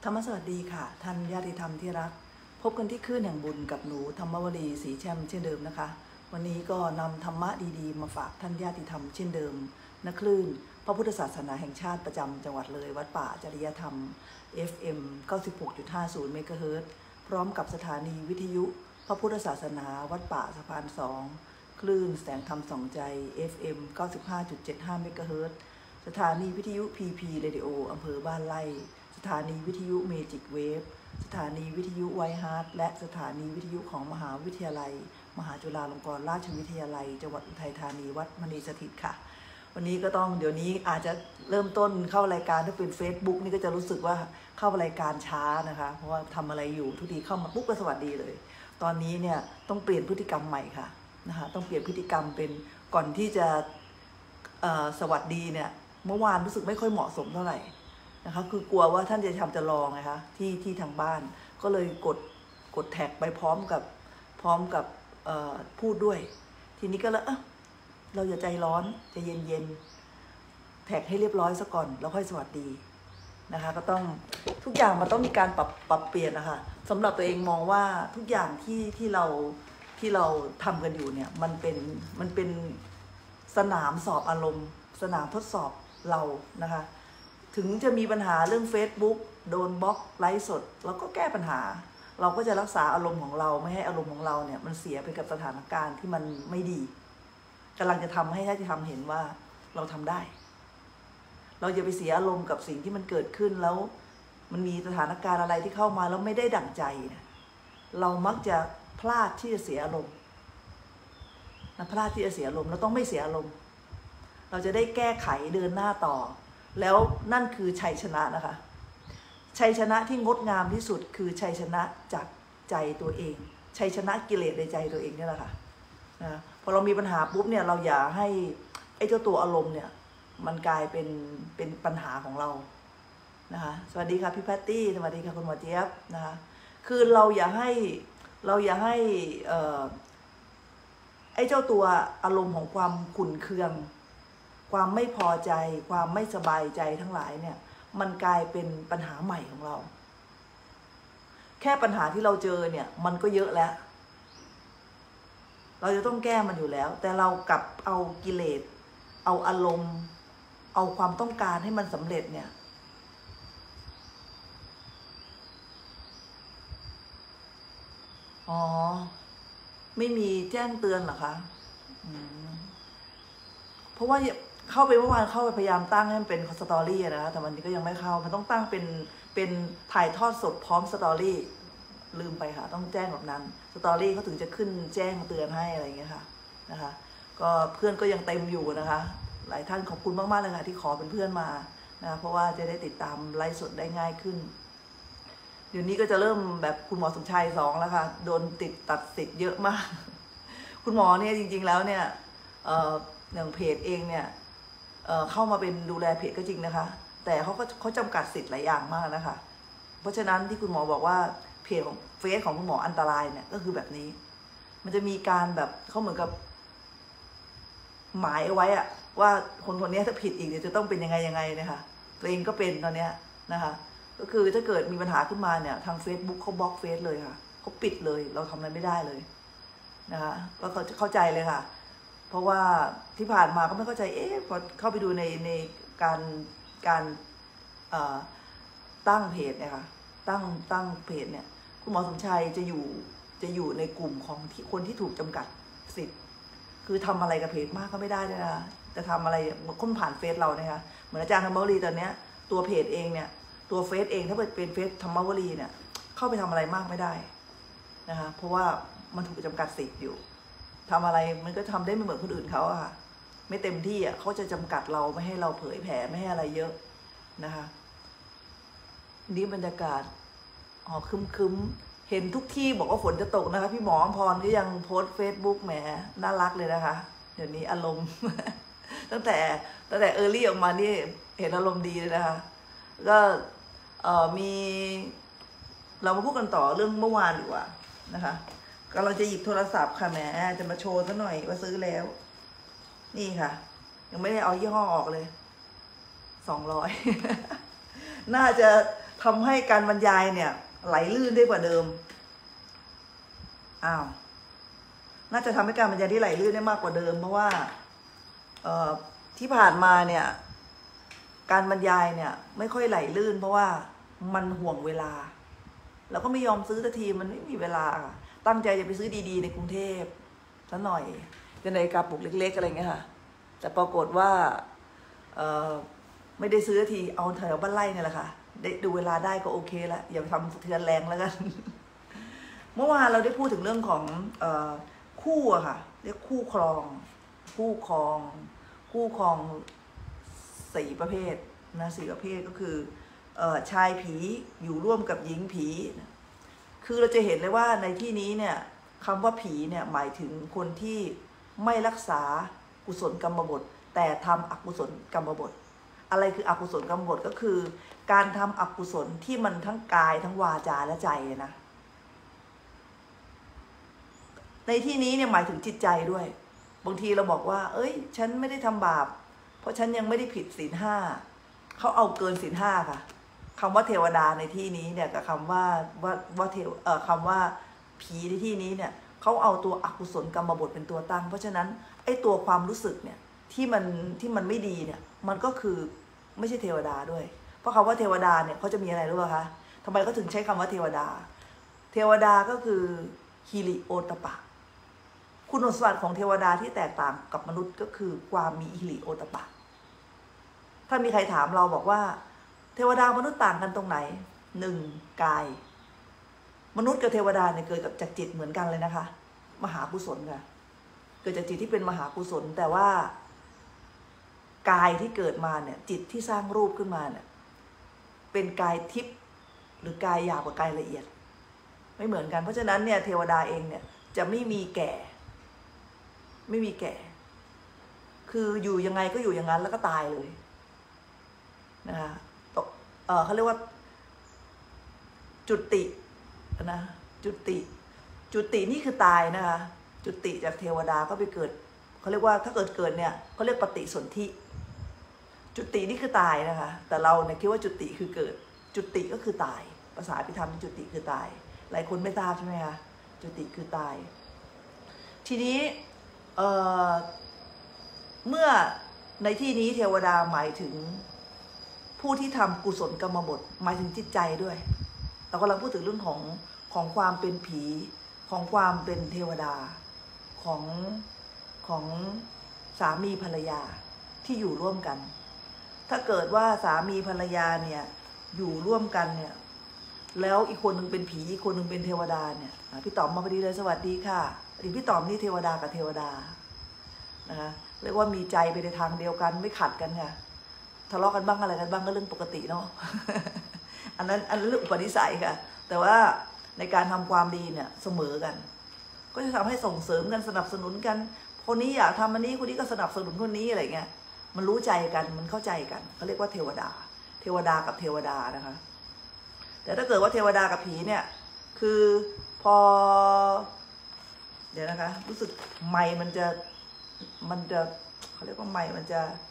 ธรรมสวัสดีค่ะท่านญาติธรรมที่รักพบกันที่คลื่นแห่งบุญกับหนูธรรมวลีศรีแช่มเช่นเดิมนะคะวันนี้ก็นำธรรมะดีๆมาฝากท่านญาติธรรมเช่นเดิมณคลื่นพระพุทธศาสนาแห่งชาติประจำจังหวัดเลยวัดป่าจริยธรรม FM 96.50 เมกะเฮิรตซ์พร้อมกับสถานีวิทยุพระพุทธศาสนาวัดป่าสะพาน2คลื่นแสงธรรมส่องใจ FM 95.75 เมกะเฮิรตซ์สถานีวิทยุ PP Radio อำเภอบ้านไร่สถานีวิทยุเมจิกเวฟสถานีวิทยุไวฮาร์ทและสถานีวิทยุของมหาวิทยาลัยมหาจุฬาลงกรณราชวิทยาลัยจังหวัดอุทัยธานีวัดมณีสถิตค่ะวันนี้ก็ต้องเดี๋ยวนี้อาจจะเริ่มต้นเข้ารายการถ้าเป็น Facebook นี่ก็จะรู้สึกว่าเข้ารายการช้านะคะเพราะว่าทำอะไรอยู่ทุกทีเข้ามาปุ๊บก็สวัสดีเลยตอนนี้เนี่ยต้องเปลี่ยนพฤติกรรมใหม่ค่ะนะคะต้องเปลี่ยนพฤติกรรมเป็นก่อนที่จะสวัสดีเนี่ยเมื่อวานรู้สึกไม่ค่อยเหมาะสมเท่าไหร่นะคะคือกลัวว่าท่านจะลองไงคะที่ทางบ้านก็เลยกดแท็กไปพร้อมกับพูดด้วยทีนี้ก็แล้วเราอย่าใจร้อนใจเย็นแท็กให้เรียบร้อยซะก่อนแล้วค่อยสวัสดีนะคะก็ต้องทุกอย่างมันต้องมีการปรับเปลี่ยนนะคะสำหรับตัวเองมองว่าทุกอย่างที่เราทำกันอยู่เนี่ยมันเป็นสนามสอบอารมณ์สนามทดสอบเรานะคะถึงจะมีปัญหาเรื่อง Facebook โดนบล็อกไลฟ์สดเราก็แก้ปัญหาเราก็จะรักษาอารมณ์ของเราไม่ให้อารมณ์ของเราเนี่ยมันเสียไปกับสถานการณ์ที่มันไม่ดีกำลังจะทำให้ญาติธรรมเห็นว่าเราทำได้เราอย่าไปเสียอารมณ์กับสิ่งที่มันเกิดขึ้นแล้วมันมีสถานการณ์อะไรที่เข้ามาแล้วไม่ได้ดั่งใจเนี่ยเรามักจะพลาดที่จะเสียอารมณ์นะพลาดที่จะเสียอารมณ์เราต้องไม่เสียอารมณ์เราจะได้แก้ไขเดินหน้าต่อแล้วนั่นคือชัยชนะนะคะชัยชนะที่งดงามที่สุดคือชัยชนะจากใจตัวเองชัยชนะกิเลสในใจตัวเองนี่แหละค่ะนะพอเรามีปัญหาปุ๊บเนี่ยเราอย่าให้ไอ้เจ้าตัวอารมณ์เนี่ยมันกลายเป็นปัญหาของเรานะคะสวัสดีค่ะพี่แพตตี้สวัสดีค่ะคุณหมอเจี๊ยบนะคะคือเราอย่าให้ไอ้เจ้าตัวอารมณ์ของความขุ่นเคืองความไม่พอใจความไม่สบายใจทั้งหลายเนี่ยมันกลายเป็นปัญหาใหม่ของเราแค่ปัญหาที่เราเจอเนี่ยมันก็เยอะแล้วเราจะต้องแก้มันอยู่แล้วแต่เรากลับเอากิเลสเอาอารมณ์เอาความต้องการให้มันสำเร็จเนี่ยอ๋อไม่มีแจ้งเตือนเหรอคะเพราะว่าเข้าไปเมื่อวานเข้าไปพยายามตั้งให้มันเป็นสตอรี่นะคะแต่วันนี้ก็ยังไม่เข้ามันต้องตั้งเป็นถ่ายทอดสดพร้อมสตอรี่ลืมไปค่ะต้องแจ้งแบบนั้นสตอรี่เขาถึงจะขึ้นแจ้งเตือนให้อะไรอย่างเงี้ยค่ะนะคะก็เพื่อนก็ยังเต็มอยู่นะคะหลายท่านขอบคุณมากๆเลยค่ะที่ขอเป็นเพื่อนมานะเพราะว่าจะได้ติดตามไลฟ์สดได้ง่ายขึ้นเดี๋ยวนี้ก็จะเริ่มแบบคุณหมอสมชาย2แล้วค่ะโดนตัดสิทธิ์เยอะมากคุณหมอเนี่ยจริงๆแล้วเนี่ยอย่างเพจเองเนี่ยเข้ามาเป็นดูแลเพจก็จริงนะคะแต่เขาจำกัดสิทธิ์หลายอย่างมากนะคะเพราะฉะนั้นที่คุณหมอบอกว่าเพจของเฟซของคุณหมออันตรายเนี่ยก็คือแบบนี้มันจะมีการแบบเขาเหมือนกับหมายเอาไว้อะว่าคนนี้ถ้าผิดอีกเดี๋ยวจะต้องเป็นยังไงนะคะตัวเองก็เป็นตอนเนี้ยนะคะก็คือถ้าเกิดมีปัญหาขึ้นมาเนี่ยทาง Facebook เขาบล็อกเฟซเลยค่ะเขาปิดเลยเราทำอะไรไม่ได้เลยนะคะก็เข้าใจเลยค่ะเพราะว่าที่ผ่านมาก็ไม่เข้าใจพอเข้าไปดูในการตั้งเพจเนี่ยค่ะตั้งเพจเนี่ยคุณหมอสมชัยจะอยู่ในกลุ่มของคนที่ถูกจำกัดสิทธิ์คือทำอะไรกับเพจมากก็ไม่ได้เลยนะจะทำอะไรคนผ่านเฟซเราเนี่ยค่ะเหมือนอาจารย์ธรรมวลีตอนเนี้ยตัวเพจเองเนี่ยตัวเฟซเองถ้าเป็นเฟซธรรมวลีเนี่ยเข้าไปทำอะไรมากไม่ได้นะคะเพราะว่ามันถูกจำกัดสิทธิ์อยู่ทำอะไรมันก็ทำได้ไม่เหมือนคนอื่นเขาอะค่ะไม่เต็มที่อะเขาจะจำกัดเราไม่ให้เราเผยแผ่ไม่ให้อะไรเยอะนะคะนี่บรรยากาศคึมเห็นทุกที่บอกว่าฝนจะตกนะคะพี่หมอพรก็ยังโพสต์ Facebook แหมน่ารักเลยนะคะเดี๋ยวนี้อารมณ์ ตั้งแต่เออร์ลี่ออกมานี่เห็นอารมณ์ดีเลยนะคะก็มีเรามาพูดกันต่อเรื่องเมื่อวานดีกว่านะคะก็เราจะหยิบโทรศัพท์ค่ะแหมจะมาโชว์ซะหน่อยว่าซื้อแล้วนี่ค่ะยังไม่ได้เอายี่ห้อออกเลย200 น่าจะทำให้การบรรยายเนี่ยไหลลื่นได้กว่าเดิมน่าจะทำให้การบรรยายที่ไหลลื่นได้มากกว่าเดิมเพราะว่าที่ผ่านมาเนี่ยการบรรยายเนี่ยไม่ค่อยไหลลื่นเพราะว่ามันห่วงเวลาแล้วก็ไม่ยอมซื้อสักทีมันไม่มีเวลาตั้งใจจะไปซื้อดีๆในกรุงเทพซะหน่อยเป็นนาฬิกาปลุกเล็กๆอะไรเงี้ยค่ะแต่ปรากฏว่าไม่ได้ซื้อทีเอาแถวบ้านไร่เนี่ยแหละค่ะได้ดูเวลาได้ก็โอเคละอย่าทำเทือนแรงแล้วกัน เมื่อวานเราได้พูดถึงเรื่องของคู่อะค่ะเรียกคู่ครอง4 ประเภทนะ4 ประเภทก็คือชายผีอยู่ร่วมกับหญิงผีคือเราจะเห็นเลยว่าในที่นี้เนี่ยคำว่าผีเนี่ยหมายถึงคนที่ไม่รักษากุศลกรรมบทแต่ทำอกุศลกรรมบทอะไรคืออกุศลกรรมบทก็คือการทำอกุศลที่มันทั้งกายทั้งวาจาและใจนะในที่นี้เนี่ยหมายถึงจิตใจด้วยบางทีเราบอกว่าเอ้ยฉันไม่ได้ทำบาปเพราะฉันยังไม่ได้ผิดศีล 5เขาเอาเกินศีล 5ค่ะคำว่าเทวดาในที่นี้เนี่ยกับคำว่าคำว่าผีในที่นี้เนี่ยเขาเอาตัวอกุศลกรรมบทเป็นตัวตั้งเพราะฉะนั้นไอ้ตัวความรู้สึกเนี่ยที่มันไม่ดีเนี่ยมันก็คือไม่ใช่เทวดาด้วยเพราะคำว่าเทวดาเนี่ยเขาจะมีอะไรรู้ป่ะคะทำไมเขาถึงใช้คำว่าเทวดาเทวดาก็คือฮิริโอตปะคุณสมบัติของเทวดาที่แตกต่างกับมนุษย์ก็คือความมีฮิริโอตปะถ้ามีใครถามเราบอกว่าเทวดามนุษย์ต่างกันตรงไหน1กายมนุษย์กับเทวดาเนี่ยเกิดจากจิตเหมือนกันเลยนะคะมหากุศลค่ะเกิดจากจิตที่เป็นมหากุศลแต่ว่ากายที่เกิดมาเนี่ยจิตที่สร้างรูปขึ้นมาเนี่ยเป็นกายทิพย์หรือกายหยาบกับกายละเอียดไม่เหมือนกันเพราะฉะนั้นเนี่ยเทวดาเองเนี่ยจะไม่มีแก่คืออยู่ยังไงก็อยู่อย่างนั้นแล้วก็ตายเลยนะคะเขาเรียกว่าจุตินะจุตินี่คือตายนะคะจุติจากเทวดาก็ไปเกิดเขาเรียกว่าถ้าเกิดเนี่ยเขาเรียกปฏิสนธิจุตินี่คือตายนะคะแต่เราเนี่ยคิดว่าจุติคือเกิดจุติก็คือตายภาษาพิธรรมจุติคือตายหลายคนไม่ทราบใช่ไหมคะจุติคือตายทีนี้เมื่อในที่นี้เทวดาหมายถึงผู้ที่ทำกุศลกรรมบทหมายถึงจิตใจด้วยเรากำลังพูดถึงเรื่องของความเป็นผีของความเป็นเทวดาของสามีภรรยาที่อยู่ร่วมกันถ้าเกิดว่าสามีภรรยาเนี่ยอยู่ร่วมกันเนี่ยแล้วอีกคนหนึ่งเป็นผีอีกคนหนึ่งเป็นเทวดาเนี่ยพี่ต๋อมมาพอดีเลยสวัสดีค่ะพี่ต๋อมนี่เทวดากับเทวดานะคะเรียกว่ามีใจไปในทางเดียวกันไม่ขัดกันค่ะทะเลาะกันบ้างอะไรกันบ้างก็เรื่องปกติเนาะ อันนั้นเรื่องอุปนิสัยค่ะแต่ว่าในการทำความดีเนี่ยเสมอกันก็จะทำให้ส่งเสริมกันสนับสนุนกันคนนี้อยากทำอันนี้คนนี้ก็สนับสนุนคนนี้อะไรเงี้ยมันรู้ใจกันมันเข้าใจกันเขาเรียกว่าเทวดากับเทวดานะคะแต่ถ้าเกิดว่าเทวดากับผีเนี่ยคือพอเดี๋ยวนะคะรู้สึกไมค์มันจะเขาเรียกว่าไมค์มัน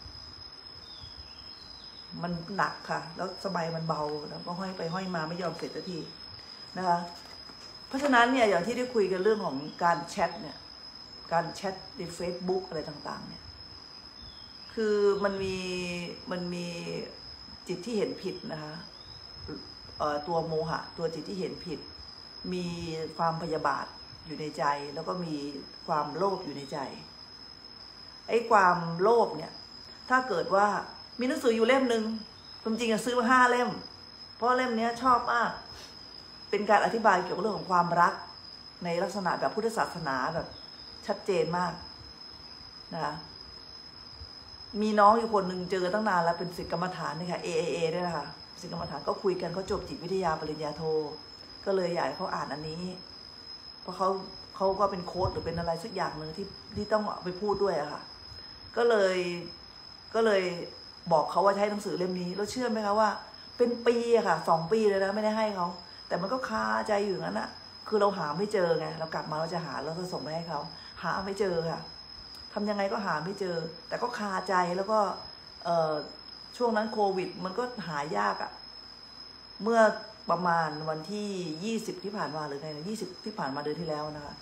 หนักค่ะแล้วสบายมันเบาแล้วก็ห้อยไปห้อยมาไม่ยอมเสร็จสักทีนะคะเพราะฉะนั้นเนี่ยอย่างที่ได้คุยกันเรื่องของการแชทเนี่ยการแชทใน Facebook อะไรต่างๆเนี่ยคือมันมีจิตที่เห็นผิดนะคะตัวโมหะตัวจิตที่เห็นผิดมีความพยาบาทอยู่ในใจแล้วก็มีความโลภอยู่ในใจไอ้ความโลภเนี่ยถ้าเกิดว่ามีหนังสืออยู่เล่มหนึ่งความจริงซื้อมา5 เล่มเพราะเล่มนี้ชอบมากเป็นการอธิบายเกี่ยวกับเรื่องของความรักในลักษณะแบบพุทธศาสนาแบบชัดเจนมากนะคะมีน้องอยู่คนหนึ่งเจอตั้งนานแล้วเป็นศิษย์กรรมฐานนี่ค่ะ AAA ด้วยนะคะศิษย์กรรมฐานก็คุยกันเขาจบจิตวิทยาปริญญาโทก็เลยอยากให้เขาอ่านอันนี้เพราะเขาก็เป็นโค้ชหรือเป็นอะไรสักอย่างหนึ่งที่ต้องไปพูดด้วยอะค่ะก็เลยบอกเขาว่าใช้หนังสือเล่มนี้แล้วเชื่อไหมคะว่าเป็นปีอะค่ะ2 ปีเลยนะไม่ได้ให้เขาแต่มันก็คาใจอยู่งั้นอะคือเราหาไม่เจอไงเรากลับมาเราจะหาเราจะส่งไปให้เขาหาไม่เจอค่ะทำยังไงก็หาไม่เจอแต่ก็คาใจแล้วก็ช่วงนั้นโควิดมันก็หายากอะเมื่อประมาณวันที่20ที่ผ่านมาหรือไงนะ20ที่ผ่านมาเดือนที่แล้วนะคะ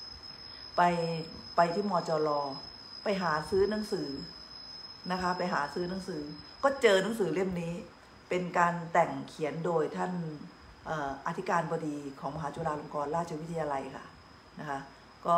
ไปที่มจร.ไปหาซื้อหนังสือนะคะไปหาซื้อหนังสือก็เจอหนังสือเล่มนี้เป็นการแต่งเขียนโดยท่านอธิการบดีของมหาจุฬาลงกรณราชวิทยาลัยค่ะนะคะก็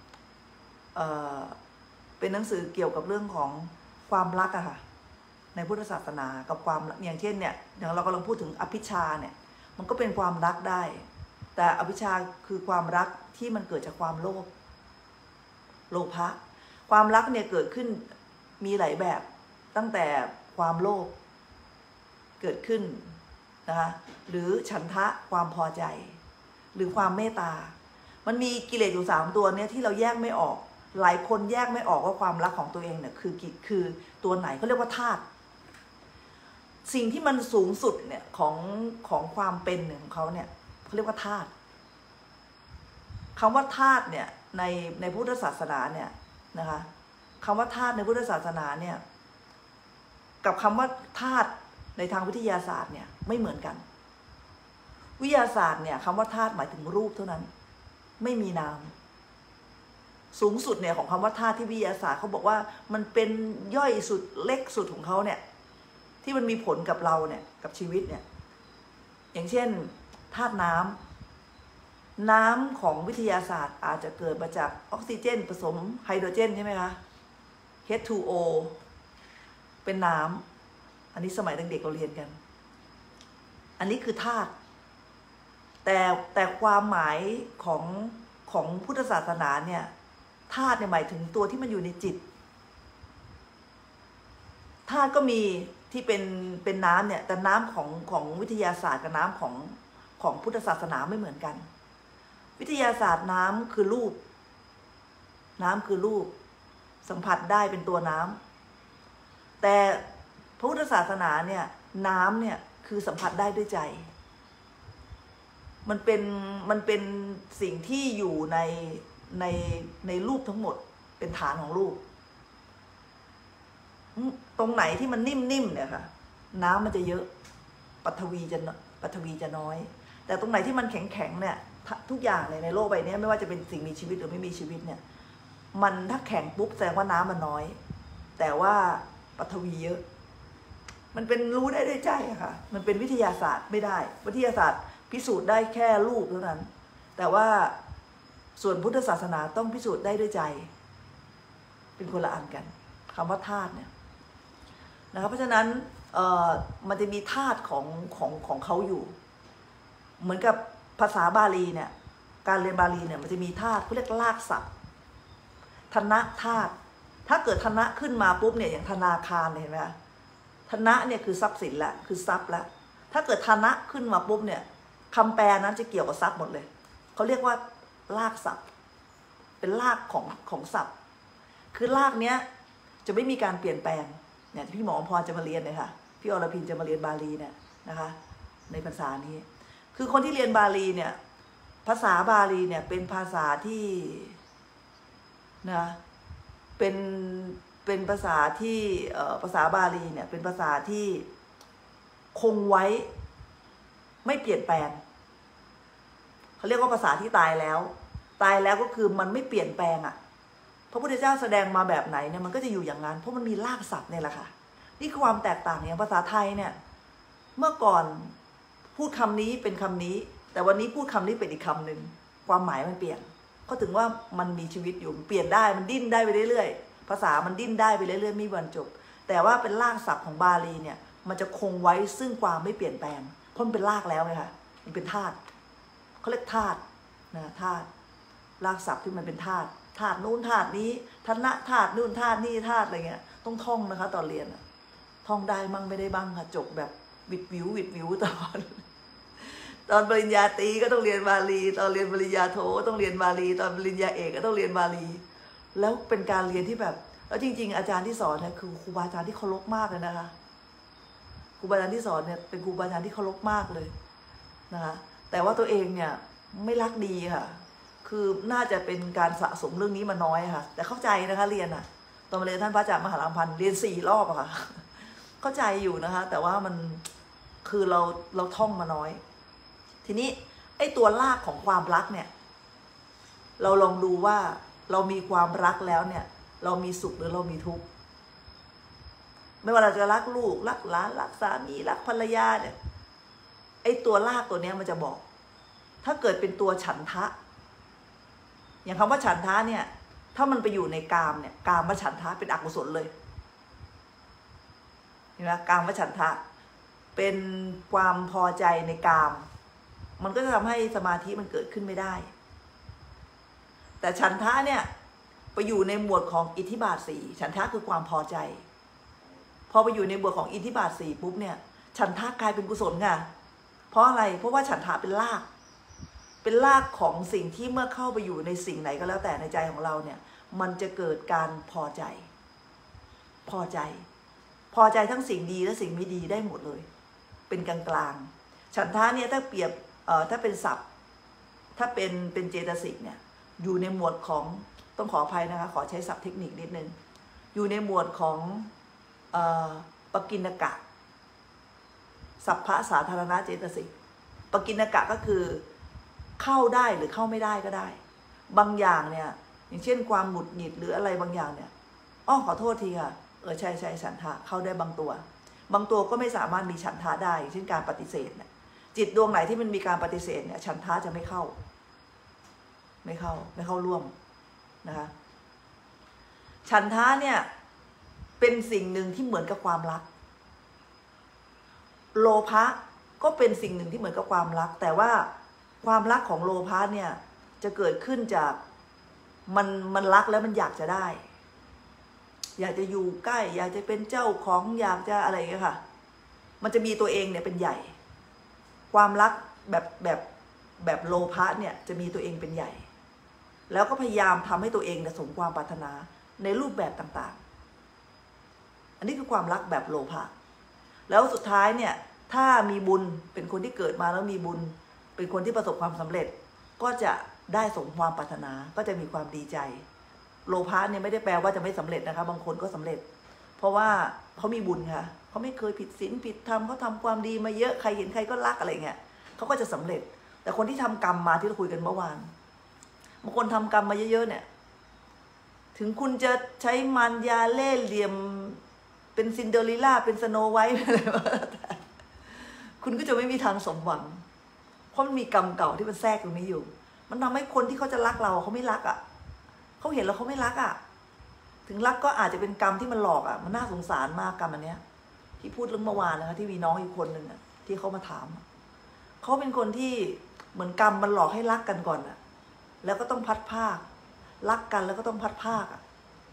เป็นหนังสือเกี่ยวกับเรื่องของความรักอะค่ะในพุทธศาสนากับความอย่างเช่นเนี่ยอย่างเรากำลังพูดถึงอภิชาเนี่ยมันก็เป็นความรักได้แต่อภิชาคือความรักที่มันเกิดจากความโลภะความรักเนี่ยเกิดขึ้นมีหลายแบบตั้งแต่ความโลภเกิดขึ้นนะคะหรือฉันทะความพอใจหรือความเมตตามันมีกิเลสอยู่3ตัวเนี่ยที่เราแยกไม่ออกหลายคนแยกไม่ออกว่าความรักของตัวเองเนี่ยคือตัวไหนเขาเรียกว่าธาตุสิ่งที่มันสูงสุดเนี่ยของความเป็นของเขาเนี่ยเขาเรียกว่าธาตุคำว่าธาตุเนี่ยในพุทธศาสนาเนี่ยนะคะคำว่าธาตุในพุทธศาสนาเนี่ยกับคำว่าธาตุในทางวิทยาศาสตร์เนี่ยไม่เหมือนกันวิทยาศาสตร์เนี่ยคำว่าธาตุหมายถึงรูปเท่านั้นไม่มีนามสูงสุดเนี่ยของคำว่าธาตุที่วิทยาศาสตร์เขาบอกว่ามันเป็นย่อยสุดเล็กสุดของเขาเนี่ยที่มันมีผลกับเราเนี่ยกับชีวิตเนี่ยอย่างเช่นธาตุน้ำของวิทยาศาสตร์อาจจะเกิดมาจากออกซิเจนผสมไฮโดรเจนใช่ไหมคะ H2O เป็นน้ำอันนี้สมัยเด็กๆเราเรียนกันอันนี้คือธาตุแต่ความหมายของพุทธศาสนาเนี่ยธาตุเนี่ยหมายถึงตัวที่มันอยู่ในจิตธาตุก็มีที่เป็นน้ำเนี่ยแต่น้ำของวิทยาศาสตร์กับน้ำของพุทธศาสนาไม่เหมือนกันวิทยาศาสตร์น้ำคือรูปสัมผัสได้เป็นตัวน้ำแต่พระพุทธศาสนาเนี่ยน้ำเนี่ยคือสัมผัสได้ด้วยใจมันเป็นสิ่งที่อยู่ในรูปทั้งหมดเป็นฐานของรูปตรงไหนที่มันนิ่มๆเนี่ยค่ะน้ำมันจะเยอะปฐวีจะน้อยแต่ตรงไหนที่มันแข็งๆเนี่ยทุกอย่างในโลกใบนี้ไม่ว่าจะเป็นสิ่งมีชีวิตหรือไม่มีชีวิตเนี่ยมันถ้าแข็งปุ๊บแสดงว่าน้ำมันน้อยแต่ว่าปฐวีเยอะมันเป็นรู้ได้ด้วยใจอะค่ะมันเป็นวิทยาศาสตร์ไม่ได้วิทยาศาสตร์พิสูจน์ได้แค่รูปเท่านั้นแต่ว่าส่วนพุทธศาสนาต้องพิสูจน์ได้ด้วยใจเป็นคนละอันกันคำว่าธาตุเนี่ยนะครับเพราะฉะนั้นมันจะมีธาตุของเขาอยู่เหมือนกับภาษาบาลีเนี่ยการเรียนบาลีเนี่ยมันจะมีธาตุเขาเรียกรากศัพท์ธนะธาตุถ้าเกิดธนะขึ้นมาปุ๊บเนี่ยอย่างธนาคารเห็นไหมคะธนะเนี่ยคือทรัพย์สินละคือทรัพย์ละถ้าเกิดธนะขึ้นมาปุ๊บเนี่ยคำแปลนั้นจะเกี่ยวกับทรัพย์หมดเลยเขาเรียกว่ารากศัพท์เป็นรากของศัพท์คือรากเนี้ยจะไม่มีการเปลี่ยนแปลงเนี่ยพี่หมอพรจะมาเรียนเลยค่ะพี่อรพินจะมาเรียนบาลีเนี่ยนะคะในภาษานี้คือคนที่เรียนบาลีเนี่ยภาษาบาลีเนี่ยเป็นภาษาที่นะเป็นภาษาที่ภาษาบาลีเนี่ยเป็นภาษาที่คงไว้ไม่เปลี่ยนแปลงเขาเรียกว่าภาษาที่ตายแล้วก็คือมันไม่เปลี่ยนแปลงอ่ะพระพุทธเจ้าแสดงมาแบบไหนเนี่ยมันก็จะอยู่อย่างนั้นเพราะมันมีรากศัพท์เนี่ยแหละค่ะนี่คือความแตกต่างอย่างภาษาไทยเนี่ยเมื่อก่อนพูดคำนี้เป็นคำนี้แต่วันนี้พูดคำนี้เป็นอีกคำหนึ่งความหมายมันเปลี่ยนก็ถึงว่ามันมีชีวิตอยู่เปลี่ยนได้มันดิ้นได้ไปเรื่อยๆภาษามันดิ้นได้ไปเรื่อยๆไม่มีวันจบแต่ว่าเป็นรากศัพท์ของบาลีเนี่ยมันจะคงไว้ซึ่งความไม่เปลี่ยนแปลงเพราะมันเป็นรากแล้วไงคะมันเป็นธาตุเขาเรียกธาตุนะธาตุรากศัพท์ที่มันเป็นธาตุนู้นธาตุนี้ธนะธาตุนู่นธาตุนี่ธาตุอะไรเงี้ยต้องท่องนะคะตอนเรียนท่องได้มั่งไม่ได้บ้างค่ะจบแบบวิดวิวตอนปริญญาตรีก็ต้องเรียนบาลีตอนเรียนปริญญาโทก็ต้องเรียนบาลีตอนปริญญาเอกก็ต้องเรียนบาลีแล้วเป็นการเรียนที่แบบแล้วจริงๆอาจารย์ที่สอนเนี่ยคือครูบาอาจารย์ที่เคารพมากเลยนะคะครูบาอาจารย์ที่สอนเนี่ยเป็นครูบาอาจารย์ที่เคารพมากเลยนะคะแต่ว่าตัวเองเนี่ยไม่รักดีค่ะคือน่าจะเป็นการสะสมเรื่องนี้มาน้อยค่ะแต่เข้าใจนะคะเรียนตอนมาเรียนท่านพระอาจารย์มหาลำพันธ์เรียน4 รอบอะค่ะเข้าใจอยู่นะคะแต่ว่ามันคือเราท่องมาน้อย ทีนี้ไอ้ตัวรากของความรักเนี่ยเราลองดูว่าเรามีความรักแล้วเนี่ยเรามีสุขหรือเรามีทุกข์ไม่ว่าเราจะรักลูกรักหลานรักสามีรักภรรยาเนี่ยไอ้ตัวรากตัวเนี้ยมันจะบอกถ้าเกิดเป็นตัวฉันทะอย่างคำว่าฉันทะเนี่ยถ้ามันไปอยู่ในกามเนี่ยกามวฉันทะเป็นอกุศลเลยเห็นไหมกามวฉันทะเป็นความพอใจในกามมันก็จะทำให้สมาธิมันเกิดขึ้นไม่ได้แต่ฉันทะเนี่ยไปอยู่ในหมวดของอิทธิบาทสี่ฉันทะคือความพอใจพอไปอยู่ในหมวดของอิทธิบาทสี่ปุ๊บเนี่ยฉันทะกลายเป็นกุศลค่ะเพราะอะไรเพราะว่าฉันทะเป็นรากของสิ่งที่เมื่อเข้าไปอยู่ในสิ่งไหนก็แล้วแต่ในใจของเราเนี่ยมันจะเกิดการพอใจทั้งสิ่งดีและสิ่งไม่ดีได้หมดเลยเป็นกลางๆฉันทะเนี่ยถ้าเปรียบถ้าเป็นศัพท์ถ้าเป็นเจตสิกเนี่ยอยู่ในหมวดของต้องขออภัยนะคะขอใช้ศัพท์เทคนิคนิดนึงอยู่ในหมวดของปกิณกะสัพพะสาธารณเจตสิกปกิณกะก็คือเข้าได้หรือเข้าไม่ได้ก็ได้บางอย่างเนี่ยอย่างเช่นความหงุดหงิดหรืออะไรบางอย่างเนี่ยขอโทษทีค่ะใช่ฉันทะเข้าได้บางตัวก็ไม่สามารถมีฉันทะได้เช่นการปฏิเสธเนี่ยจิตดวงไหนที่มันมีการปฏิเสธเนี่ยฉันทะจะไม่เข้าร่วมนะคะฉันทะเนี่ยเป็นสิ่งหนึ่งที่เหมือนกับความรักโลภะก็เป็นสิ่งหนึ่งที่เหมือนกับความรักแต่ว่าความรักของโลภะเนี่ยจะเกิดขึ้นจากมันรักแล้วมันอยากจะได้อยากจะอยู่ใกล้อยากจะเป็นเจ้าของอยากจะอะไรอย่างเงี้ยค่ะมันจะมีตัวเองเนี่ยเป็นใหญ่ความรักแบบโลภะเนี่ยจะมีตัวเองเป็นใหญ่แล้วก็พยายามทำให้ตัวเองสมความปรารถนาในรูปแบบต่างๆอันนี้คือความรักแบบโลภะแล้วสุดท้ายเนี่ยถ้ามีบุญเป็นคนที่เกิดมาแล้วมีบุญเป็นคนที่ประสบความสำเร็จก็จะได้สมความปรารถนาก็จะมีความดีใจโลภะเนี่ยไม่ได้แปลว่าจะไม่สำเร็จนะคะบางคนก็สำเร็จเพราะว่าเขามีบุญค่ะเขาไม่เคยผิดศีลผิดธรรมเขาทำความดีมาเยอะใครเห็นใครก็รักอะไรเงี้ยเขาก็จะสำเร็จแต่คนที่ทำกรรมมาที่เราคุยกันเมื่อวานบางคนทำกรรมมาเยอะๆเนี่ยถึงคุณจะใช้มารยาเล่ห์เหลี่ยมเป็นซินเดอเรลล่าเป็นสโนไวท์อะไรวะคุณก็จะไม่มีทางสมหวังเพราะมันมีกรรมเก่าที่มันแทรกตรงนี้อยู่มันทำให้คนที่เขาจะรักเราเขาไม่รักอ่ะเขาเห็นแล้วเขาไม่รักอ่ะถึงรักก็อาจจะเป็นกรรมที่มันหลอกอ่ะมันน่าสงสารมากกรรมอันเนี้ยที่พูดเรื่องเมื่อวานนะคะที่มีน้องอีกคนหนึ่งอ่ะที่เขามาถามเขาเป็นคนที่เหมือนกรรมมันหลอกให้รักกันก่อนอ่ะแล้วก็ต้องพัดภาครักกันแล้วก็ต้องพัดภาคอ่ะ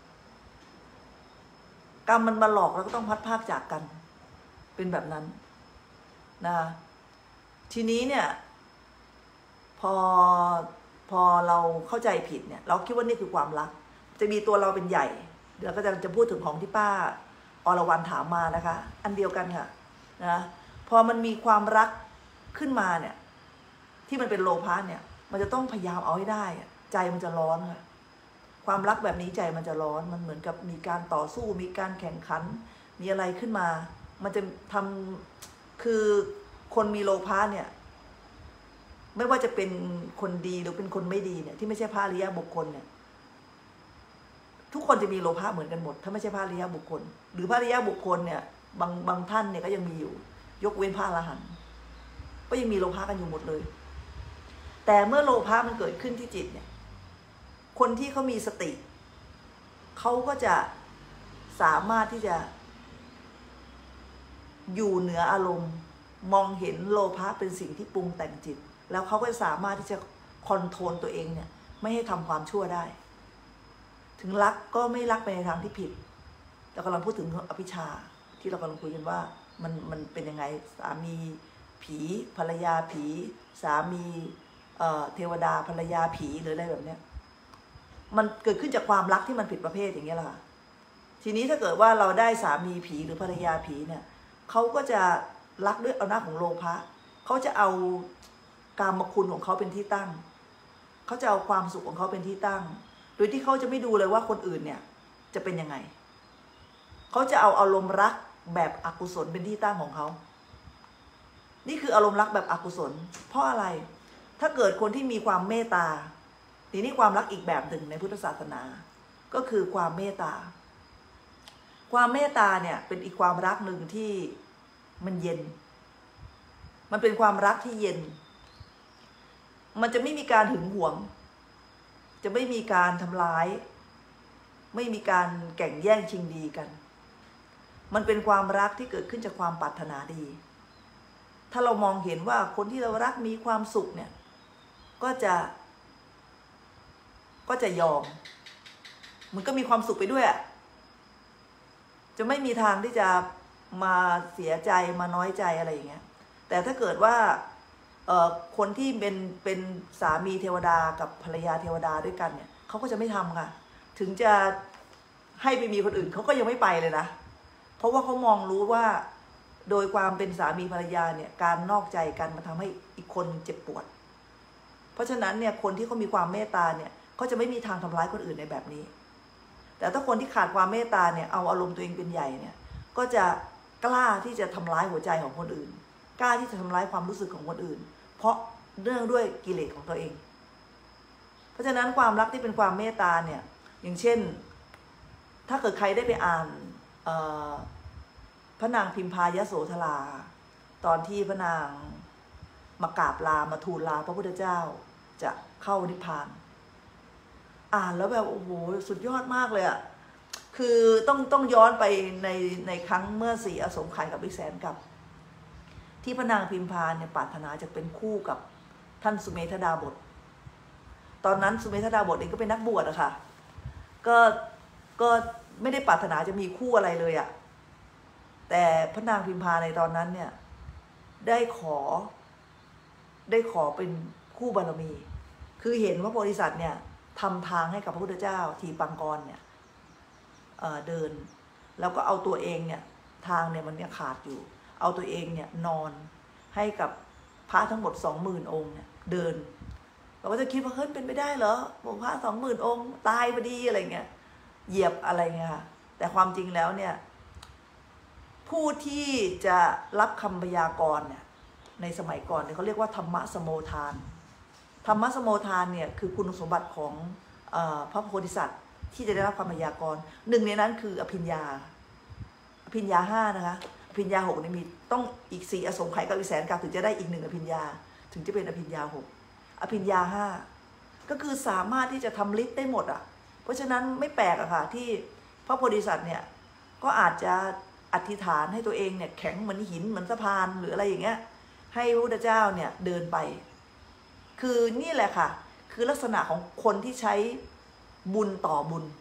กรรมมันมาหลอกแล้วก็ต้องพัดภาคจากกันเป็นแบบนั้นนะทีนี้เนี่ยพอเราเข้าใจผิดเนี่ยเราคิดว่านี่คือความรักจะมีตัวเราเป็นใหญ่เดี๋ยวก็จะพูดถึงของที่ป้าอรวรรณถามมานะคะอันเดียวกันค่ะนะพอมันมีความรักขึ้นมาเนี่ยที่มันเป็นโลภะเนี่ยมันจะต้องพยายามเอาให้ได้ใจมันจะร้อนค่ะความรักแบบนี้ใจมันจะร้อนมันเหมือนกับมีการต่อสู้มีการแข่งขันมีอะไรขึ้นมามันจะทำคือคนมีโลภะเนี่ยไม่ว่าจะเป็นคนดีหรือเป็นคนไม่ดีเนี่ยที่ไม่ใช่พระอริยบุคคลเนี่ยทุกคนจะมีโลภะเหมือนกันหมดถ้าไม่ใช่พระอริยบุคคลหรือพระอริยบุคคลเนี่ยบางท่านเนี่ยก็ยังมีอยู่ยกเว้นพระอรหันต์ก็ยังมีโลภะกันอยู่หมดเลยแต่เมื่อโลภะมันเกิดขึ้นที่จิตเนี่ยคนที่เขามีสติเขาก็จะสามารถที่จะอยู่เหนืออารมณ์มองเห็นโลภะเป็นสิ่งที่ปรุงแต่งจิตแล้วเขาก็สามารถที่จะคอนโทรลตัวเองเนี่ยไม่ให้ทำความชั่วได้ถึงรักก็ไม่รักไปในทางที่ผิดเรากำลังพูดถึงอภิชาที่เรากำลังคุยกันว่ามันเป็นยังไงสามีผีภรรยาผีสามีเทวดาภรรยาผีหรืออะไรแบบเนี้ยมันเกิดขึ้นจากความรักที่มันผิดประเภทอย่างเงี้ยแหละค่ะทีนี้ถ้าเกิดว่าเราได้สามีผีหรือภรรยาผีเนี่ยเขาก็จะรักด้วยอำนาจของโลภะเขาจะเอากามคุณของเขาเป็นที่ตั้งเขาจะเอาความสุขของเขาเป็นที่ตั้งโดยที่เขาจะไม่ดูเลยว่าคนอื่นเนี่ยจะเป็นยังไงเขาจะเอาอารมณ์รักแบบอกุศลเป็นที่ตั้งของเขานี่คืออารมณ์รักแบบอกุศลเพราะอะไรถ้าเกิดคนที่มีความเมตตาทีนี้ความรักอีกแบบหนึ่งในพุทธศาสนาก็คือความเมตตาความเมตตาเนี่ยเป็นอีกความรักหนึ่งที่มันเย็นมันเป็นความรักที่เย็นมันจะไม่มีการหึงหวงจะไม่มีการทำร้ายไม่มีการแข่งแย่งชิงดีกันมันเป็นความรักที่เกิดขึ้นจากความปรารถนาดีถ้าเรามองเห็นว่าคนที่เรารักมีความสุขเนี่ยก็จะยอมมันก็มีความสุขไปด้วยจะไม่มีทางที่จะมาเสียใจมาน้อยใจอะไรอย่างเงี้ยแต่ถ้าเกิดว่าคนที่เป็นสามีเทวดากับภรรยาเทวดาด้วยกันเนี่ยเขาก็จะไม่ทำค่ะถึงจะให้ไปมีคนอื่นเขาก็ยังไม่ไปเลยนะเพราะว่าเขามองรู้ว่าโดยความเป็นสามีภรรยาเนี่ยการนอกใจกันมันทำให้อีกคนเจ็บปวดเพราะฉะนั้นเนี่ยคนที่เขามีความเมตตาเนี่ยเขาจะไม่มีทางทำร้ายคนอื่นในแบบนี้แต่ถ้าคนที่ขาดความเมตตาเนี่ยเอาอารมณ์ตัวเองเป็นใหญ่เนี่ยก็จะกล้าที่จะทำร้ายหัวใจของคนอื่นกล้าที่จะทำร้ายความรู้สึกของคนอื่นเพราะเนื่องด้วยกิเลสของตัวเองเพราะฉะนั้นความรักที่เป็นความเมตตาเนี่ยอย่างเช่นถ้าเกิดใครได้ไปอ่านพระนางพิมพายโสธราตอนที่พระนางมากราบลามาทูลลาพระพุทธเจ้าจะเข้านิพพานอ่านแล้วแบบโอ้โหสุดยอดมากเลยคือต้องย้อนไปในครั้งเมื่อ4 อสงไขยกับอีกแสนกับที่พระนางพิมพาเนี่ยปรารถนาจะเป็นคู่กับท่านสุเมธดาบทตอนนั้นสุเมธดาบทเองก็เป็นนักบวชอะค่ะก็ไม่ได้ปรารถนาจะมีคู่อะไรเลยแต่พระนางพิมพาในตอนนั้นเนี่ยได้ขอเป็นคู่บารมีคือเห็นว่าโพธิสัตว์เนี่ยทำทางให้กับพระพุทธเจ้าทีปังกรเนี่ยเดินแล้วก็เอาตัวเองเนี่ยทางเนี่ยมันเนี่ยขาดอยู่เอาตัวเองเนี่ยนอนให้กับพระทั้งหมด 20,000 องค์เนี่ยเดินเราก็จะคิดว่าเฮ้ยเป็นไปได้เหรอบอกพระ 20,000 องค์ตายพอดีอะไรเงี้ยเหยียบอะไรเงี้ยแต่ความจริงแล้วเนี่ยผู้ที่จะรับคำพยากรณ์เนี่ยในสมัยก่อนเนี่ยเขาเรียกว่าธรรมสโมทานธรรมสโมทานเนี่ยคือคุณสมบัติของพระโพธิสัตว์ที่จะได้รับคำพยากรณ์หนึ่งในนั้นคืออภิญญา5นะคะอภิญญา6นี่มีต้องอีก4 อสงไขยกับอีกแสนกับถึงจะได้อีก1 อภิญญาถึงจะเป็นอภิญญา6อภิญญา5ก็คือสามารถที่จะทำฤทธิ์ได้หมดเพราะฉะนั้นไม่แปลกค่ะที่พระโพธิสัตว์เนี่ยก็อาจจะอธิษฐานให้ตัวเองเนี่ยแข็งเหมือนหินเหมือนสะพานหรืออะไรอย่างเงี้ยให้พระพุทธเจ้าเนี่ยเดินไปคือนี่แหละค่ะคือลักษณะของคนที่ใช้บุญต่อบุญ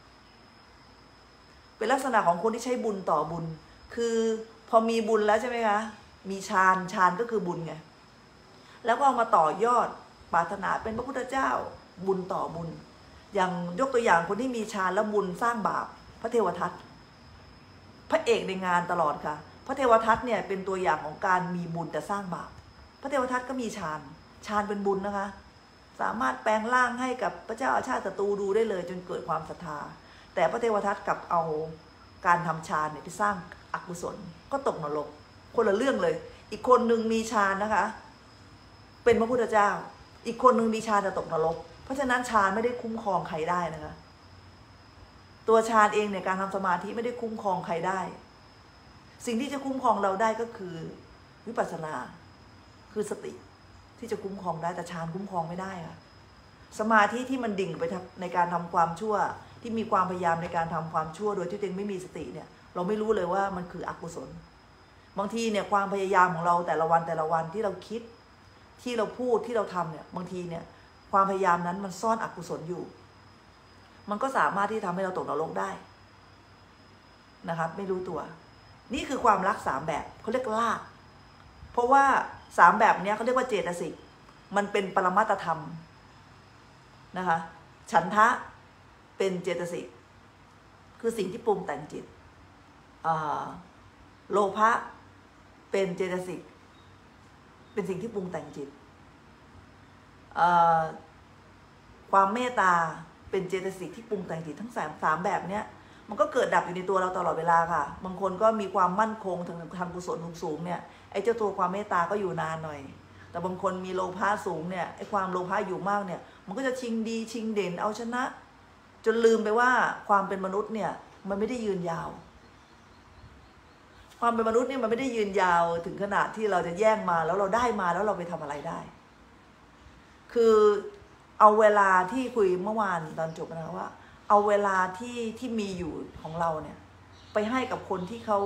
เป็นลักษณะของคนที่ใช้บุญต่อบุญคือพอมีบุญแล้วใช่ไหมคะมีฌานก็คือบุญไงแล้วก็เอามาต่อยอดปรารถนาเป็นพระพุทธเจ้าบุญต่อบุญอย่างยกตัวอย่างคนที่มีฌานแล้วบุญสร้างบาปพระเทวทัตพระเอกในงานตลอดค่ะพระเทวทัตเนี่ยเป็นตัวอย่างของการมีบุญแต่สร้างบาปพระเทวทัตก็มีฌานเป็นบุญนะคะสามารถแปลงร่างให้กับพระเจ้าอาชาติศัตรูดูได้เลยจนเกิดความศรัทธาแต่พระเทวทัตกลับเอาการทำฌานเนี่ยไปสร้างอกุศลก็ตกนรกคนละเรื่องเลยอีกคนหนึ่งมีฌานนะคะเป็นพระพุทธเจ้าอีกคนหนึ่งมีฌานแต่ตกนรกเพราะฉะนั้นฌานไม่ได้คุ้มครองใครได้นะคะตัวฌานเองเนี่ยการทำสมาธิไม่ได้คุ้มครองใครได้สิ่งที่จะคุ้มครองเราได้ก็คือวิปัสสนาคือสติที่จะคุ้มครองได้แต่ฌานคุ้มครองไม่ได้ค่ะสมาธิที่มันดิ่งไปในการทำความชั่วที่มีความพยายามในการทำความชั่วโดยที่ตัวเองไม่มีสติเนี่ยเราไม่รู้เลยว่ามันคืออกุศลบางทีเนี่ยความพยายามของเราแต่ละวันที่เราคิดที่เราพูดที่เราทำเนี่ยบางทีเนี่ยความพยายามนั้นมันซ่อนอกุศลอยู่มันก็สามารถที่ทำให้เราตกนรกได้นะครับไม่รู้ตัวนี่คือความรัก3แบบเขาเรียกลากเพราะว่า3แบบนี้เขาเรียกว่าเจตสิกมันเป็นปรมัตถธรรมนะคะฉันทะเป็นเจตสิกคือสิ่งที่ปรุงแต่งจิตโลภะเป็นเจตสิกเป็นสิ่งที่ปรุงแต่งจิตความเมตตาเป็นเจตสิกที่ปรุงแต่งจิตทั้ง3แบบเนี้ยมันก็เกิดดับอยู่ในตัวเราตลอดเวลาค่ะบางคนก็มีความมั่นคงทางกุศลสูงเนี่ยไอ้เจ้าตัวความเมตตาก็อยู่นานหน่อยแต่บางคนมีโลภะสูงเนี่ยไอ้ความโลภะอยู่มากเนี่ยมันก็จะชิงดีชิงเด่นเอาชนะจนลืมไปว่าความเป็นมนุษย์เนี่ยมันไม่ได้ยืนยาวความเป็นมนุษย์เนี่ยมันไม่ได้ยืนยาวถึงขนาดที่เราจะแย่งมาแล้วเราได้มาแล้วเราไปทำอะไรได้คือเอาเวลาที่คุยเมื่อวานตอนจบนะว่าเอาเวลาที่มีอยู่ของเราเนี่ยไปให้กับคนที่เขา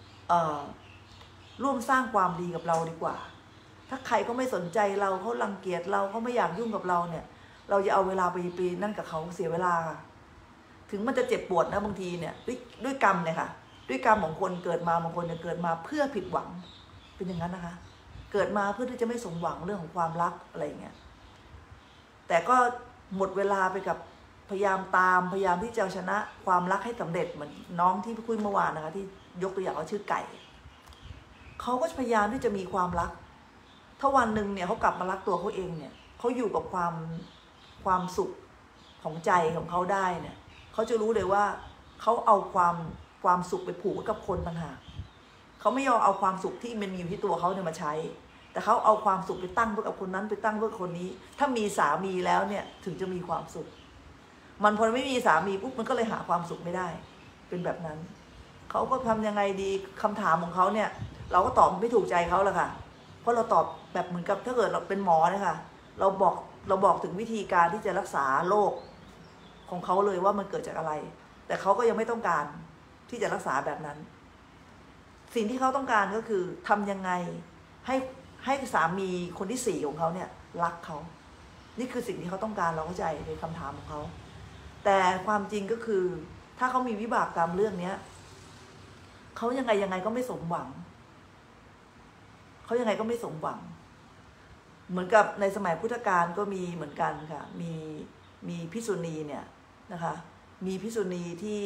ร่วมสร้างความดีกับเราดีกว่าถ้าใครก็ไม่สนใจเราเขารังเกียจเราเขาไม่อยากยุ่งกับเราเนี่ยเราจะเอาเวลาไปนั่นกับเขาเสียเวลาถึงมันจะเจ็บปวดนะบางทีเนี่ยด้วยกรรมเนี่ยค่ะด้วยกรรมของคนเกิดมาบางคนเนี่ยเกิดมาเพื่อผิดหวังเป็นอย่างนั้นนะคะเกิดมาเพื่อที่จะไม่สมหวังเรื่องของความรักอะไรเงี้ยแต่ก็หมดเวลาไปกับพยายามพยายามที่จะชนะความรักให้สำเร็จเหมือนน้องที่คุยเมื่อวานนะคะที่ยกตัวอย่างว่าชื่อไก่เขาก็พยายามที่จะมีความรักถ้าวันหนึ่งเนี่ยเขากลับมารักตัวเขาเองเนี่ยเขาอยู่กับความสุขของใจของเขาได้เนี่ยเขาจะรู้เลยว่าเขาเอาความสุขไปผูกกับคนต่างหากเขาไม่ยอมเอาความสุขที่มันมีอยู่ที่ตัวเขาเนี่ยมาใช้แต่เขาเอาความสุขไปตั้งเพื่อกับคนนั้นไปตั้งเพื่อคนนี้ถ้ามีสามีแล้วเนี่ยถึงจะมีความสุขมันพอไม่มีสามีปุ๊บมันก็เลยหาความสุขไม่ได้เป็นแบบนั้นเขาก็ทำยังไงดีคำถามของเขาเนี่ยเราก็ตอบไม่ถูกใจเขาแหละค่ะเพราะเราตอบแบบเหมือนกับถ้าเกิดเราเป็นหมอเนี่ยค่ะเราบอกถึงวิธีการที่จะรักษาโรคของเขาเลยว่ามันเกิดจากอะไรแต่เขาก็ยังไม่ต้องการที่จะรักษาแบบนั้นสิ่งที่เขาต้องการก็คือทำยังไงให้สามีคนที่4ของเขาเนี่ยรักเขานี่คือสิ่งที่เขาต้องการเราเข้าใจในคำถามของเขาแต่ความจริงก็คือถ้าเขามีวิบากกรรมเรื่องนี้เขายังไงก็ไม่สมหวังเขายังไงก็ไม่สมหวังเหมือนกับในสมัยพุทธกาลก็มีเหมือนกันค่ะมีภิกษุณีเนี่ยนะคะมีภิกษุณีที่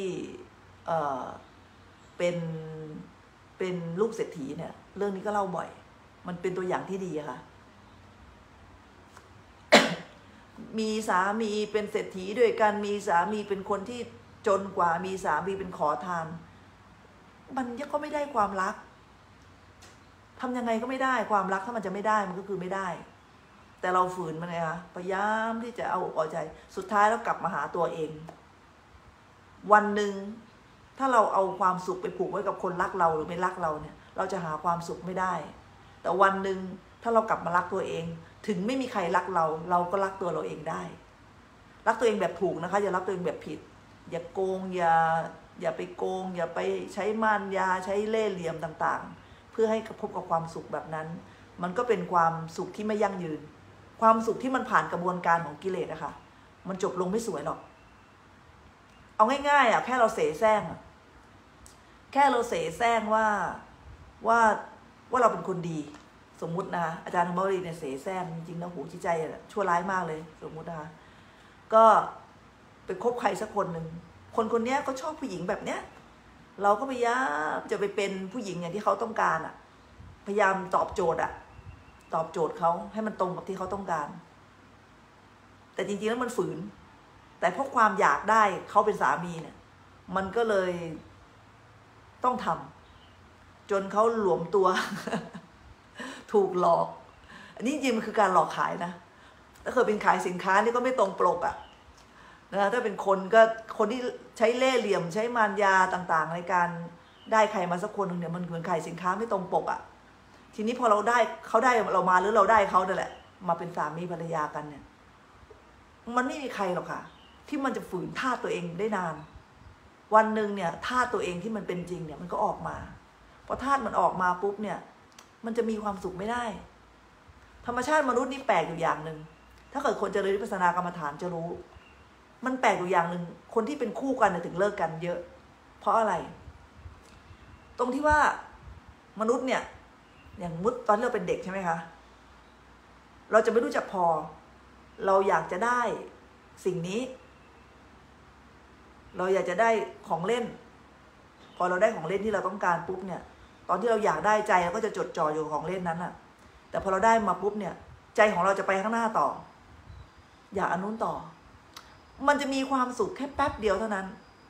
เป็นลูกเศรษฐีเนี่ยเรื่องนี้ก็เล่าบ่อยมันเป็นตัวอย่างที่ดีค่ะ มีสามีเป็นเศรษฐีด้วยกันมีสามีเป็นคนที่จนกว่ามีสามีเป็นขอทานมันก็ไม่ได้ความรักทำยังไงก็ไม่ได้ความรักถ้ามันจะไม่ได้มันก็คือไม่ได้แต่เราฝืนมันไงคะพยายามที่จะเอาอกเอาใจสุดท้ายแล้วกลับมาหาตัวเองวันหนึ่งถ้าเราเอาความสุขไปผูกไว้กับคนรักเราหรือไม่รักเราเนี่ยเราจะหาความสุขไม่ได้แต่วันหนึ่งถ้าเรากลับมารักตัวเองถึงไม่มีใครรักเราก็รักตัวเราเองได้รักตัวเองแบบถูกนะคะอย่ารักตัวเองแบบผิดอย่าโกงอย่าไปโกงอย่าไปใช้มารยาใช้เล่ห์เหลี่ยมต่างๆเพื่อให้พบกับความสุขแบบนั้นมันก็เป็นความสุขที่ไม่ยั่งยืนความสุขที่มันผ่านกระบวนการของกิเลสนะคะมันจบลงไม่สวยหรอกเอาง่ายๆแค่เราเสแสร้งแค่เราเสแสร้งว่าเราเป็นคนดีสมมุตินะอาจารย์ธรรมวรีเนี่ยเสแสร้งจริงๆนะหูจิตใจชั่วร้ายมากเลยสมมุตินะคะก็ไปคบใครสักคนหนึ่งคนนี้ก็ชอบผู้หญิงแบบเนี้ยเราก็พยายามจะไปเป็นผู้หญิงอย่างที่เขาต้องการพยายามตอบโจทย์เขาให้มันตรงกับที่เขาต้องการแต่จริงๆแล้วมันฝืนแต่เพราะความอยากได้เขาเป็นสามีเนี่ยมันก็เลยต้องทำจนเขาหลวมตัว ถูกหลอกอันนี้จริงๆมันคือการหลอกขายนะถ้าเคยเป็นขายสินค้านี่ก็ไม่ตรงปกนะถ้าเป็นคนที่ใช้เล่ห์เหลี่ยมใช้มารยาต่างๆในการได้ใครมาสักคนนึงเนี่ยมันเหมือนขายสินค้าไม่ตรงปกทีนี้พอเขาได้เรามาหรือเราได้เขาเนี่ยแหละมาเป็นสามีภรรยากันเนี่ยมันไม่มีใครหรอกค่ะที่มันจะฝืนธาตุตัวเองได้นานวันหนึ่งเนี่ยธาตุตัวเองที่มันเป็นจริงเนี่ยมันก็ออกมาพอธาตุมันออกมาปุ๊บเนี่ยมันจะมีความสุขไม่ได้ธรรมชาติมนุษย์นี่แปลกอยู่อย่างหนึ่งถ้าเกิดคนเจริญวิปัสสนากรรมฐานจะรู้มันแปลกอยู่อย่างหนึ่งคนที่เป็นคู่กันถึงเลิกกันเยอะเพราะอะไรตรงที่ว่ามนุษย์เนี่ยอย่างมุดตอนที่เราเป็นเด็กใช่ไหมคะเราจะไม่รู้จักพอเราอยากจะได้สิ่งนี้เราอยากจะได้ของเล่นพอเราได้ของเล่นที่เราต้องการปุ๊บเนี่ยตอนที่เราอยากได้ใจเราก็จะจดจ่ออยู่ของเล่นนั้นแต่พอเราได้มาปุ๊บเนี่ยใจของเราจะไปข้างหน้าต่ออยากอันนู้นต่อมันจะมีความสุขแค่แป๊บเดียวเท่านั้น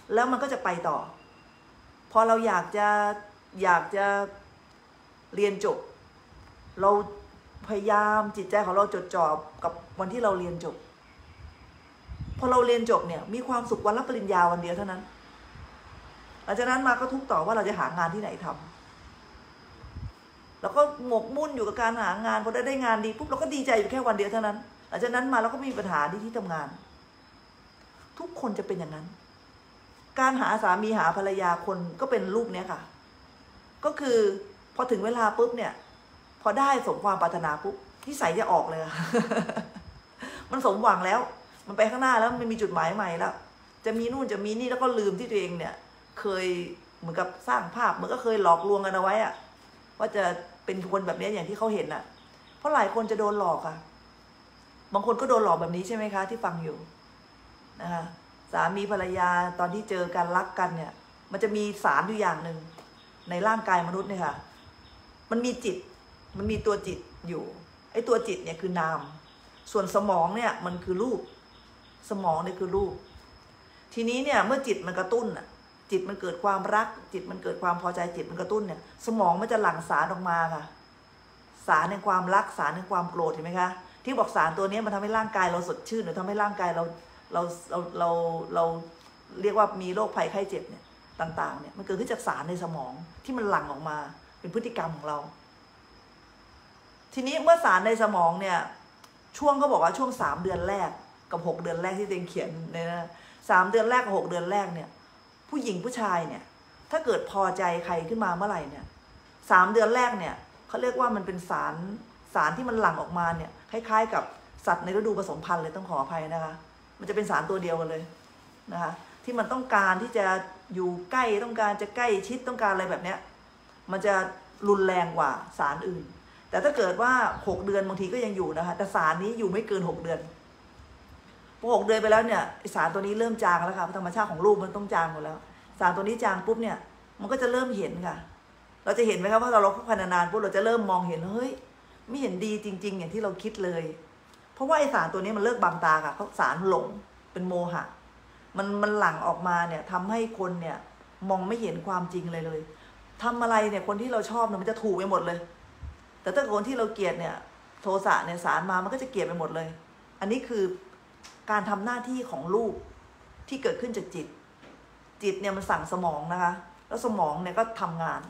แล้วมันก็จะไปต่อพอเราอยากจะเรียนจบเราพยายามจิตใจของเราจดจ่อกับวันที่เราเรียนจบพอเราเรียนจบเนี่ยมีความสุขวันรับปริญญาวันเดียวเท่านั้นหลังจากนั้นมาก็ทุกข์ต่อว่าเราจะหางานที่ไหนทำแล้วก็หมกมุ่นอยู่กับการหางานพอได้งานดีปุ๊บเราก็ดีใจอยู่แค่วันเดียวเท่านั้นหลังจากนั้นมาเราก็มีปัญหาที่ทำงานทุกคนจะเป็นอย่างนั้นการหาสามีหาภรรยาคนก็เป็นรูปเนี้ยค่ะก็คือพอถึงเวลาปุ๊บเนี่ยพอได้สมความปรารถนาปุ๊บนิสัยจะออกเลย มันสมหวังแล้วมันไปข้างหน้าแล้วมันมีจุดหมายใหม่แล้วจะมีนู่นจะมีนี่แล้วก็ลืมที่ตัวเองเนี่ยเคยเหมือนกับสร้างภาพเหมือนก็เคยหลอกลวงกันเอาไว้อะว่าจะเป็นคนแบบนี้อย่างที่เขาเห็นน่ะเพราะหลายคนจะโดนหลอกอะบางคนก็โดนหลอกแบบนี้ใช่ไหมคะที่ฟังอยู่นะคะสามีภรรยาตอนที่เจอกันรักกันเนี่ยมันจะมีสารอยู่อย่างหนึ่งในร่างกายมนุษย์เนี่ยค่ะมันมีจิตมันมีตัวจิตอยู่ไอ้ตัวจิตเนี่ยคือนามส่วนสมองเนี่ยมันคือรูปสมองเนี่ยคือรูปทีนี้เนี่ยเมื่อจิตมันกระตุ้นอ่ะจิตมันเกิดความรักจิตมันเกิดความพอใจจิตมันกระตุ้นเนี่ยสมองมันจะหลั่งสารออกมาค่ะสารในความรักสารในความโกรธเห็นไหมคะที่บอกสารตัวนี้มันทำให้ร่างกายเราสดชื่นหรือทำให้ร่างกายเราเรียกว่ามีโรคภัยไข้เจ็บเนี่ยต่างๆเนี่ยมันเกิดขึ้นจากสารในสมองที่มันหลั่งออกมาเป็นพฤติกรรมของเราทีนี้เมื่อสารในสมองเนี่ยช่วงเขาบอกว่าช่วง3 เดือนแรกกับ6 เดือนแรกที่ตัวเองเขียนเนี่ยนะ3 เดือนแรกกับ6 เดือนแรกเนี่ยผู้หญิงผู้ชายเนี่ยถ้าเกิดพอใจใครขึ้นมาเมื่อไหร่เนี่ย3 เดือนแรกเนี่ยเขาเรียกว่ามันเป็นสารที่มันหลั่งออกมาเนี่ยคล้ายๆกับสัตว์ในฤดูผสมพันธุ์เลยต้องขออภัยนะคะมันจะเป็นสารตัวเดียวกันเลยนะคะที่มันต้องการที่จะอยู่ใกล้ต้องการจะใกล้ชิดต้องการอะไรแบบเนี้ยมันจะรุนแรงกว่าสารอื่นแต่ถ้าเกิดว่า6 เดือนบางทีก็ยังอยู่นะคะแต่สารนี้อยู่ไม่เกิน6 เดือนพอ6 เดือนไปแล้วเนี่ยสารตัวนี้เริ่มจางแล้วค่ะธรรมชาติของรูปมันต้องจางหมดแล้วสารตัวนี้จางปุ๊บเนี่ยมันก็จะเริ่มเห็นค่ะเราจะเห็นไหมครับว่าเราคบกันนานๆปุ๊บเราจะเริ่มมองเห็นเฮ้ยไม่เห็นดีจริงๆอย่างที่เราคิดเลยเพราะว่าไอสารตัวนี้มันเลิกบังตาค่ะเพราะสารหลงเป็นโมหะมันหลั่งออกมาเนี่ยทำให้คนเนี่ยมองไม่เห็นความจริงเลยทำอะไรเนี่ยคนที่เราชอบเนี่ยมันจะถูกไปหมดเลยแต่ถ้าคนที่เราเกลียดเนี่ยโทสะเนี่ยสารมามันก็จะเกลียดไปหมดเลยอันนี้คือการทำหน้าที่ของรูปที่เกิดขึ้นจากจิตเนี่ยมันสั่งสมองนะคะแล้วสมองเนี่ยก็ทำงาน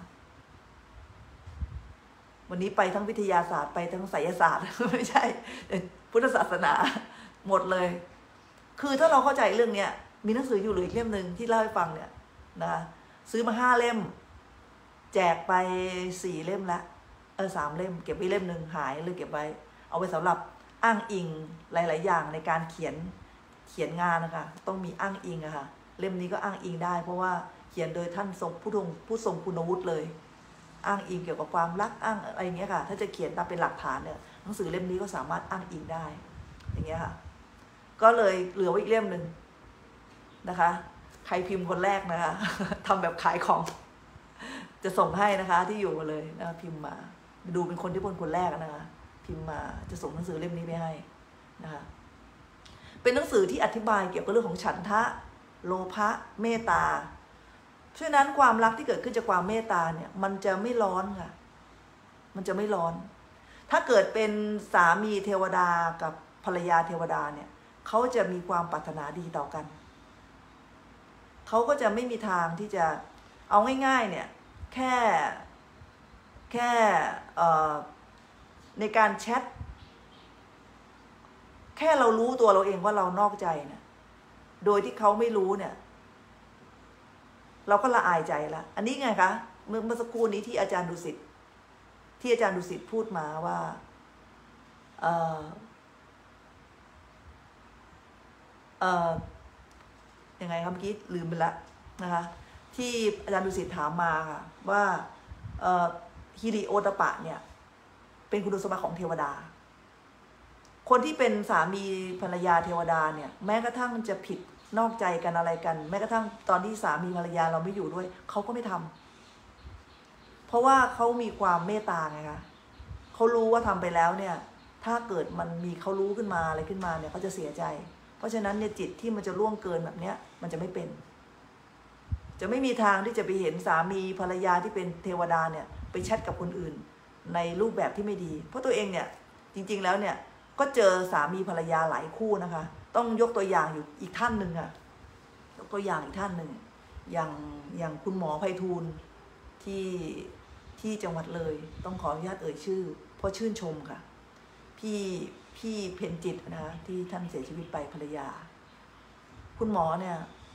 วันนี้ไปทั้งวิทยาศาสตร์ไปทั้งไสยศาสตร์ ไม่ใช่พุทธศาสนาหมดเลยคือถ้าเราเข้าใจเรื่องเนี้ยมีหนังสืออยู่เลยเล่มหนึ่งที่เล่าให้ฟังเนี่ยนะซื้อมา5 เล่มแจกไป4 เล่มละ3 เล่มเก็บไว้เล่มหนึ่งหายเลยเก็บไว้เอาไว้สำหรับอ้างอิงหลายๆอย่างในการเขียนงานนะคะต้องมีอ้างอิงอะค่ะเล่มนี้ก็อ้างอิงได้เพราะว่าเขียนโดยท่านผู้ทรงคุณวุฒิเลยอ้างอิงเกี่ยวกับความรักอ้างอะไรอย่างเงี้ยค่ะถ้าจะเขียนตามเป็นหลักฐานเนี่ยหนังสือเล่มนี้ก็สามารถอ้างอิงได้อย่างเงี้ยค่ะก็เลยเหลือไว้อีกเล่มหนึ่งนะคะใครพิมพ์คนแรกนะคะ ทำแบบขายของจะส่งให้นะคะที่อยู่มาเลยนะพิมพ์มาดูเป็นคนที่คนแรกนะคะพิมพ์มาจะส่งหนังสือเล่มนี้ไปให้นะคะเป็นหนังสือที่อธิบายเกี่ยวกับเรื่องของฉันทะโลภะเมตตาฉะนั้นความรักที่เกิดขึ้นจากความเมตตาเนี่ยมันจะไม่ร้อนค่ะมันจะไม่ร้อนถ้าเกิดเป็นสามีเทวดากับภรรยาเทวดาเนี่ยเขาจะมีความปรารถนาดีต่อกันเขาก็จะไม่มีทางที่จะเอาง่ายๆเนี่ยแค่ในการแชทแค่เรารู้ตัวเราเองว่าเรานอกใจเนี่ยโดยที่เขาไม่รู้เนี่ยเราก็ละอายใจละอันนี้ไงคะเมื่อสักครู่นี้ที่อาจารย์ดุสิตพูดมาว่ายังไงครับเมื่อกี้ลืมไปแล้วนะคะที่อาจารย์ดุสิตถามมาค่ะว่าฮิริโอตปะเนี่ยเป็นคุณสมบัติของเทวดาคนที่เป็นสามีภรรยาเทวดาเนี่ยแม้กระทั่งจะผิดนอกใจกันอะไรกันแม้กระทั่งตอนที่สามีภรรยาเราไม่อยู่ด้วยเขาก็ไม่ทำเพราะว่าเขามีความเมตตาไงคะเขารู้ว่าทำไปแล้วเนี่ยถ้าเกิดมันมีเขารู้ขึ้นมาอะไรขึ้นมาเนี่ยเขาจะเสียใจเพราะฉะนั้นเนี่ยจิตที่มันจะล่วงเกินแบบเนี้ยมันจะไม่เป็นจะไม่มีทางที่จะไปเห็นสามีภรรยาที่เป็นเทวดาเนี่ยไปแชทกับคนอื่นในรูปแบบที่ไม่ดีเพราะตัวเองเนี่ยจริงๆแล้วเนี่ยก็เจอสามีภรรยาหลายคู่นะคะต้องยกตัวอย่างอยู่อีกท่านหนึ่งอะยกตัวอย่างอีกท่านหนึ่งอย่างคุณหมอไพฑูรย์ที่จังหวัดเลยต้องขออนุญาตเอ่ยชื่อเพราะชื่นชมค่ะพี่เพ็ญจิตนะคะที่ท่านเสียชีวิตไปภรรยาคุณหมอเนี่ย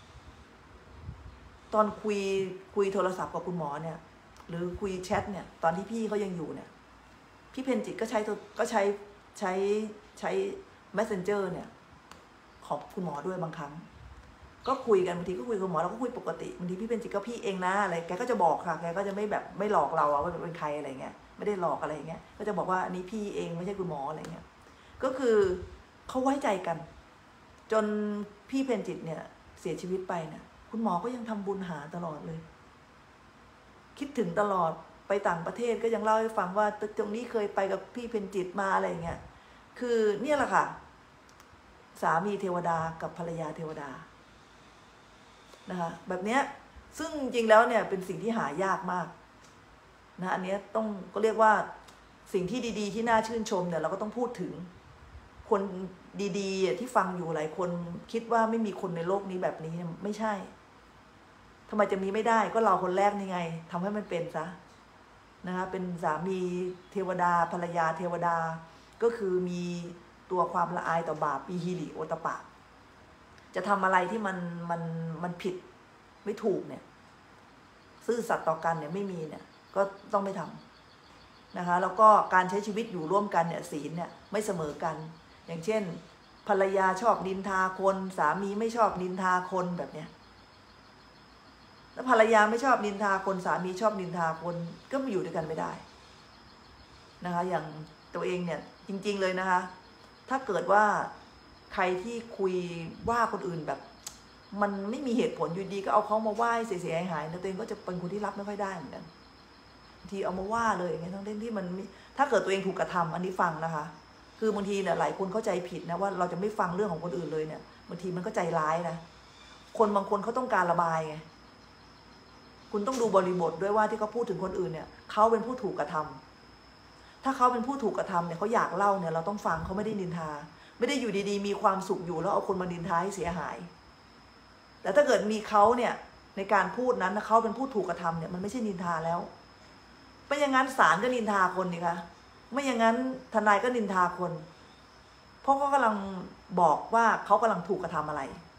ตอนคุยโทรศัพท์กับคุณหมอเนี่ยหรือคุยแชทเนี่ยตอนที่พี่เขายังอยู่เนี่ยพี่เพ็ญจิตก็ใช้ messenger เนี่ยของคุณหมอด้วยบางครั้งก็คุยกันบางทีก็คุยกับหมอแล้วก็คุยปกติบางทีพี่เพ็ญจิตก็พี่เองนะอะไรแกก็จะบอกค่ะแกก็จะไม่หลอกเราว่าเป็นใครอะไรเงี้ยไม่ได้หลอกอะไรเงี้ยก็จะบอกว่าอันนี้พี่เองไม่ใช่คุณหมออะไรเงี้ยก็คือเขาไว้ใจกันจนพี่เพ็ญจิตเนี่ยเสียชีวิตไปเนี่ยคุณหมอก็ยังทำบุญหาตลอดเลยคิดถึงตลอดไปต่างประเทศก็ยังเล่าให้ฟังว่าตรงนี้เคยไปกับพี่เพ็ญจิตมาอะไรเงี้ยคือเนี่ยแหละค่ะสามีเทวดากับภรรยาเทวดานะคะแบบเนี้ยซึ่งจริงๆแล้วเนี่ยเป็นสิ่งที่หายากมากนะอันนี้ต้องก็เรียกว่าสิ่งที่ดีๆที่น่าชื่นชมเนี่ยเราก็ต้องพูดถึงคนดีๆที่ฟังอยู่หลายคนคิดว่าไม่มีคนในโลกนี้แบบนี้ไม่ใช่ทำไมจะมีไม่ได้ก็เราคนแรกนี่ไงทำให้มันเป็นซะนะคะเป็นสามีเทวดาภรรยาเทวดาก็คือมีตัวความละอายต่อบาปปีหิริโอตปะจะทำอะไรที่มันผิดไม่ถูกเนี่ยซื่อสัตย์ต่อกันเนี่ยไม่มีเนี่ยก็ต้องไม่ทำนะคะแล้วก็การใช้ชีวิตอยู่ร่วมกันเนี่ยศีลเนี่ยไม่เสมอกันอย่างเช่นภรรยาชอบนินทาคนสามีไม่ชอบนินทาคนแบบเนี้ยแล้วภรรยาไม่ชอบนินทาคนสามีชอบนินทาคนก็มาอยู่ด้วยกันไม่ได้นะคะอย่างตัวเองเนี่ยจริงๆเลยนะคะถ้าเกิดว่าใครที่คุยว่าคนอื่นแบบมันไม่มีเหตุผลอยู่ดีก็เอาเขามาว่าเสียหายๆนะตัวเองก็จะเป็นคนที่รับไม่ค่อยได้เหมือนกันทีเอามาว่าเลยไงทั้งที่มันถ้าเกิดตัวเองถูกกระทำอันนี้ฟังนะคะคือบางทีเนี่ยหลายคนเข้าใจผิดนะว่าเราจะไม่ฟังเรื่องของคนอื่นเลยเนี่ยบางทีมันก็ใจร้ายนะคนบางคนเขาต้องการระบายไงคุณต้องดูบริบทด้วยว่าที่เขาพูดถึงคนอื่นเนี่ยเขาเป็นผู้ถูกกระทำถ้าเขาเป็นผู้ถูกกระทำเนี่ยเขาอยากเล่าเนี่ยเราต้องฟังเขาไม่ได้นินทาไม่ได้อยู่ดีๆมีความสุขอยู่แล้วเอาคนมานินทาให้เสียหายแต่ถ้าเกิดมีเขาเนี่ยในการพูดนั้นเขาเป็นผู้ถูกกระทำเนี่ยมันไม่ใช่นินทาแล้วไม่อย่างนั้นศาลก็นินทาคนนี่คะไม่อย่างนั้นทนายก็นินทาคนเพราะเขากำลังบอกว่าเขากำลังถูกกระทำอะไร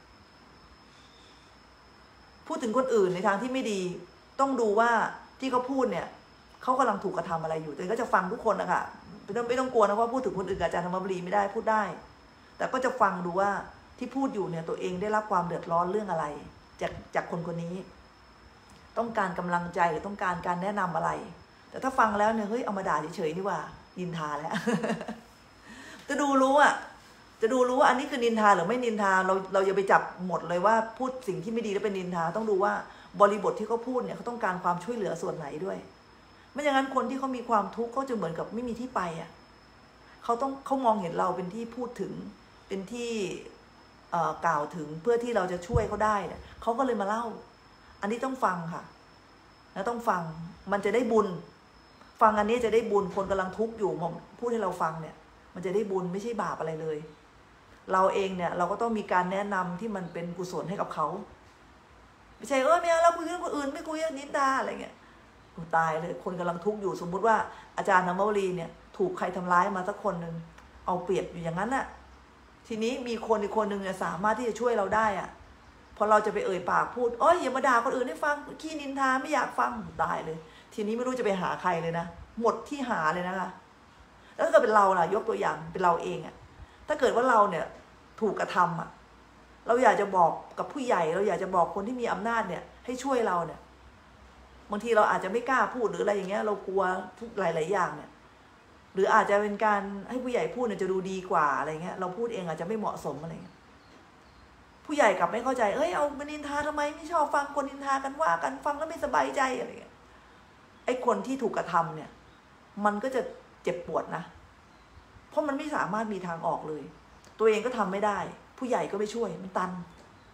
พูดถึงคนอื่นในทางที่ไม่ดีต้องดูว่าที่เขาพูดเนี่ยเขากำลังถูกกระทำอะไรอยู่แต่ก็จะฟังทุกคนนะคะไม่ต้องกลัวนะว่าพูดถึงคนอื่นอาจารย์ธรรมบรีไม่ได้พูดได้แต่ก็จะฟังดูว่าที่พูดอยู่เนี่ยตัวเองได้รับความเดือดร้อนเรื่องอะไรจากคนคนนี้ต้องการกำลังใจหรือต้องการการแนะนำอะไรแต่ถ้าฟังแล้วเนี่ยเฮ้ยเอามาด่าเฉยๆนี่ว่านินทาแล้ว จะดูรู้ว่าอันนี้คือนินทาหรือไม่นินทาเราอย่าไปจับหมดเลยว่าพูดสิ่งที่ไม่ดีแล้วเป็นนินทาต้องดูว่าบริบทที่เขาพูดเนี่ยเขาต้องการความช่วยเหลือส่วนไหนด้วยไม่อย่างนั้นคนที่เขามีความทุกข์เขาจะเหมือนกับไม่มีที่ไปอ่ะเขามองเห็นเราเป็นที่พูดถึงเป็นที่กล่าวถึงเพื่อที่เราจะช่วยเขาได้เนี่ยเขาก็เลยมาเล่าอันนี้ต้องฟังค่ะนะต้องฟังมันจะได้บุญฟังอันนี้จะได้บุญคนกำลังทุกข์อยู่มาพูดให้เราฟังเนี่ยมันจะได้บุญไม่ใช่บาปอะไรเลยเราเองเนี่ยเราก็ต้องมีการแนะนำที่มันเป็นกุศลให้กับเขาไม่ใช่ไม่เอาเราคุยเรื่องคนอื่นไม่คุยเรื่องนินทาอะไรเงี้ยตายเลยคนกำลังทุกข์อยู่สมมุติว่าอาจารย์ธรรมวรีเนี่ยถูกใครทำร้ายมาสักคนหนึ่งเอาเปรียบอยู่อย่างนั้นน่ะทีนี้มีคนอีกคนหนึ่งเนี่ยสามารถที่จะช่วยเราได้อ่ะพอเราจะไปเอ่ยปากพูดอย่ามาด่าคนอื่นให้ฟังขี้นินทาไม่อยากฟังตายเลยทีนี้ไม่รู้จะไปหาใครเลยนะหมดที่หาเลยนะคะแล้วถ้าเกิดเป็นเราล่ะยกตัวอย่างเป็นเราเองอ่ะถ้าเกิดว่าเราเนี่ยถูกกระทำอ่ะเราอยากจะบอกกับผู้ใหญ่เราอยากจะบอกคนที่มีอำนาจเนี่ยให้ช่วยเราเนี่ยบางทีเราอาจจะไม่กล้าพูดหรืออะไรอย่างเงี้ยเรากลัวทุกหลายๆอย่างเนี่ยหรืออาจจะเป็นการให้ผู้ใหญ่พูดเนี่ยจะดูดีกว่าอะไรเงี้ยเราพูดเองอาจจะไม่เหมาะสมอะไรเงี้ยผู้ใหญ่กลับไม่เข้าใจเอามานินทาทำไมไม่ชอบฟังคนนินทากันว่ากันฟังแล้วไม่สบายใจอะไรเงี้ยไอ้คนที่ถูกกระทำเนี่ยมันก็จะเจ็บปวดนะเพราะมันไม่สามารถมีทางออกเลยตัวเองก็ทำไม่ได้ผู้ใหญ่ก็ไม่ช่วยมันตัน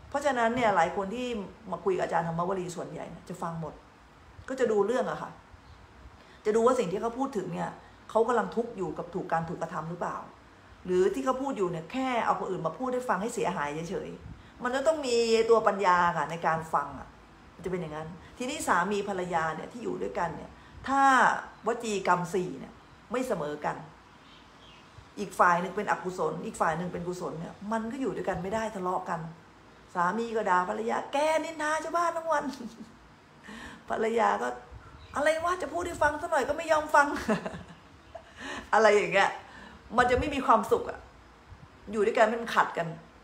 เพราะฉะนั้นเนี่ยหลายคนที่มาคุยกับอาจารย์ธรรมวลีส่วนใหญ่จะฟังหมดก็จะดูเรื่องอะค่ะจะดูว่าสิ่งที่เขาพูดถึงเนี่ยเขากำลังทุกข์อยู่กับถูกกระทำหรือเปล่าหรือที่เขาพูดอยู่เนี่ยแค่เอาคนอื่นมาพูดให้ฟังให้เสียหายเฉยๆมันจะต้องมีตัวปัญญาค่ะในการฟังอะมันจะเป็นอย่างนั้นทีนี้สามีภรรยาเนี่ยที่อยู่ด้วยกันเนี่ยถ้าวจีกรรม4เนี่ยไม่เสมอกันอีกฝ่ายหนึ่งเป็นอกุศลอีกฝ่ายหนึ่งเป็นกุศลเนี่ยมันก็อยู่ด้วยกันไม่ได้ทะเลาะกันสามีก็ด่าภรรยาแกนินทาชาวบ้านทั้งวันภรรยาก็อะไรวะจะพูดให้ฟังสักหน่อยก็ไม่ยอมฟัง อะไรอย่างเงี้ยมันจะไม่มีความสุขอะอยู่ด้วยกันมันขัดกัน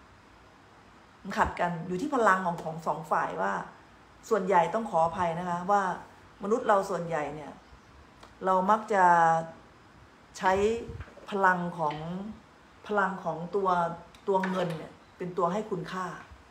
อยู่ที่พลังของสองฝ่ายว่าส่วนใหญ่ต้องขออภัยนะคะว่ามนุษย์เราส่วนใหญ่เนี่ยเรามักจะใช้พลังของตัวเงินเนี่ยเป็นตัวให้คุณค่า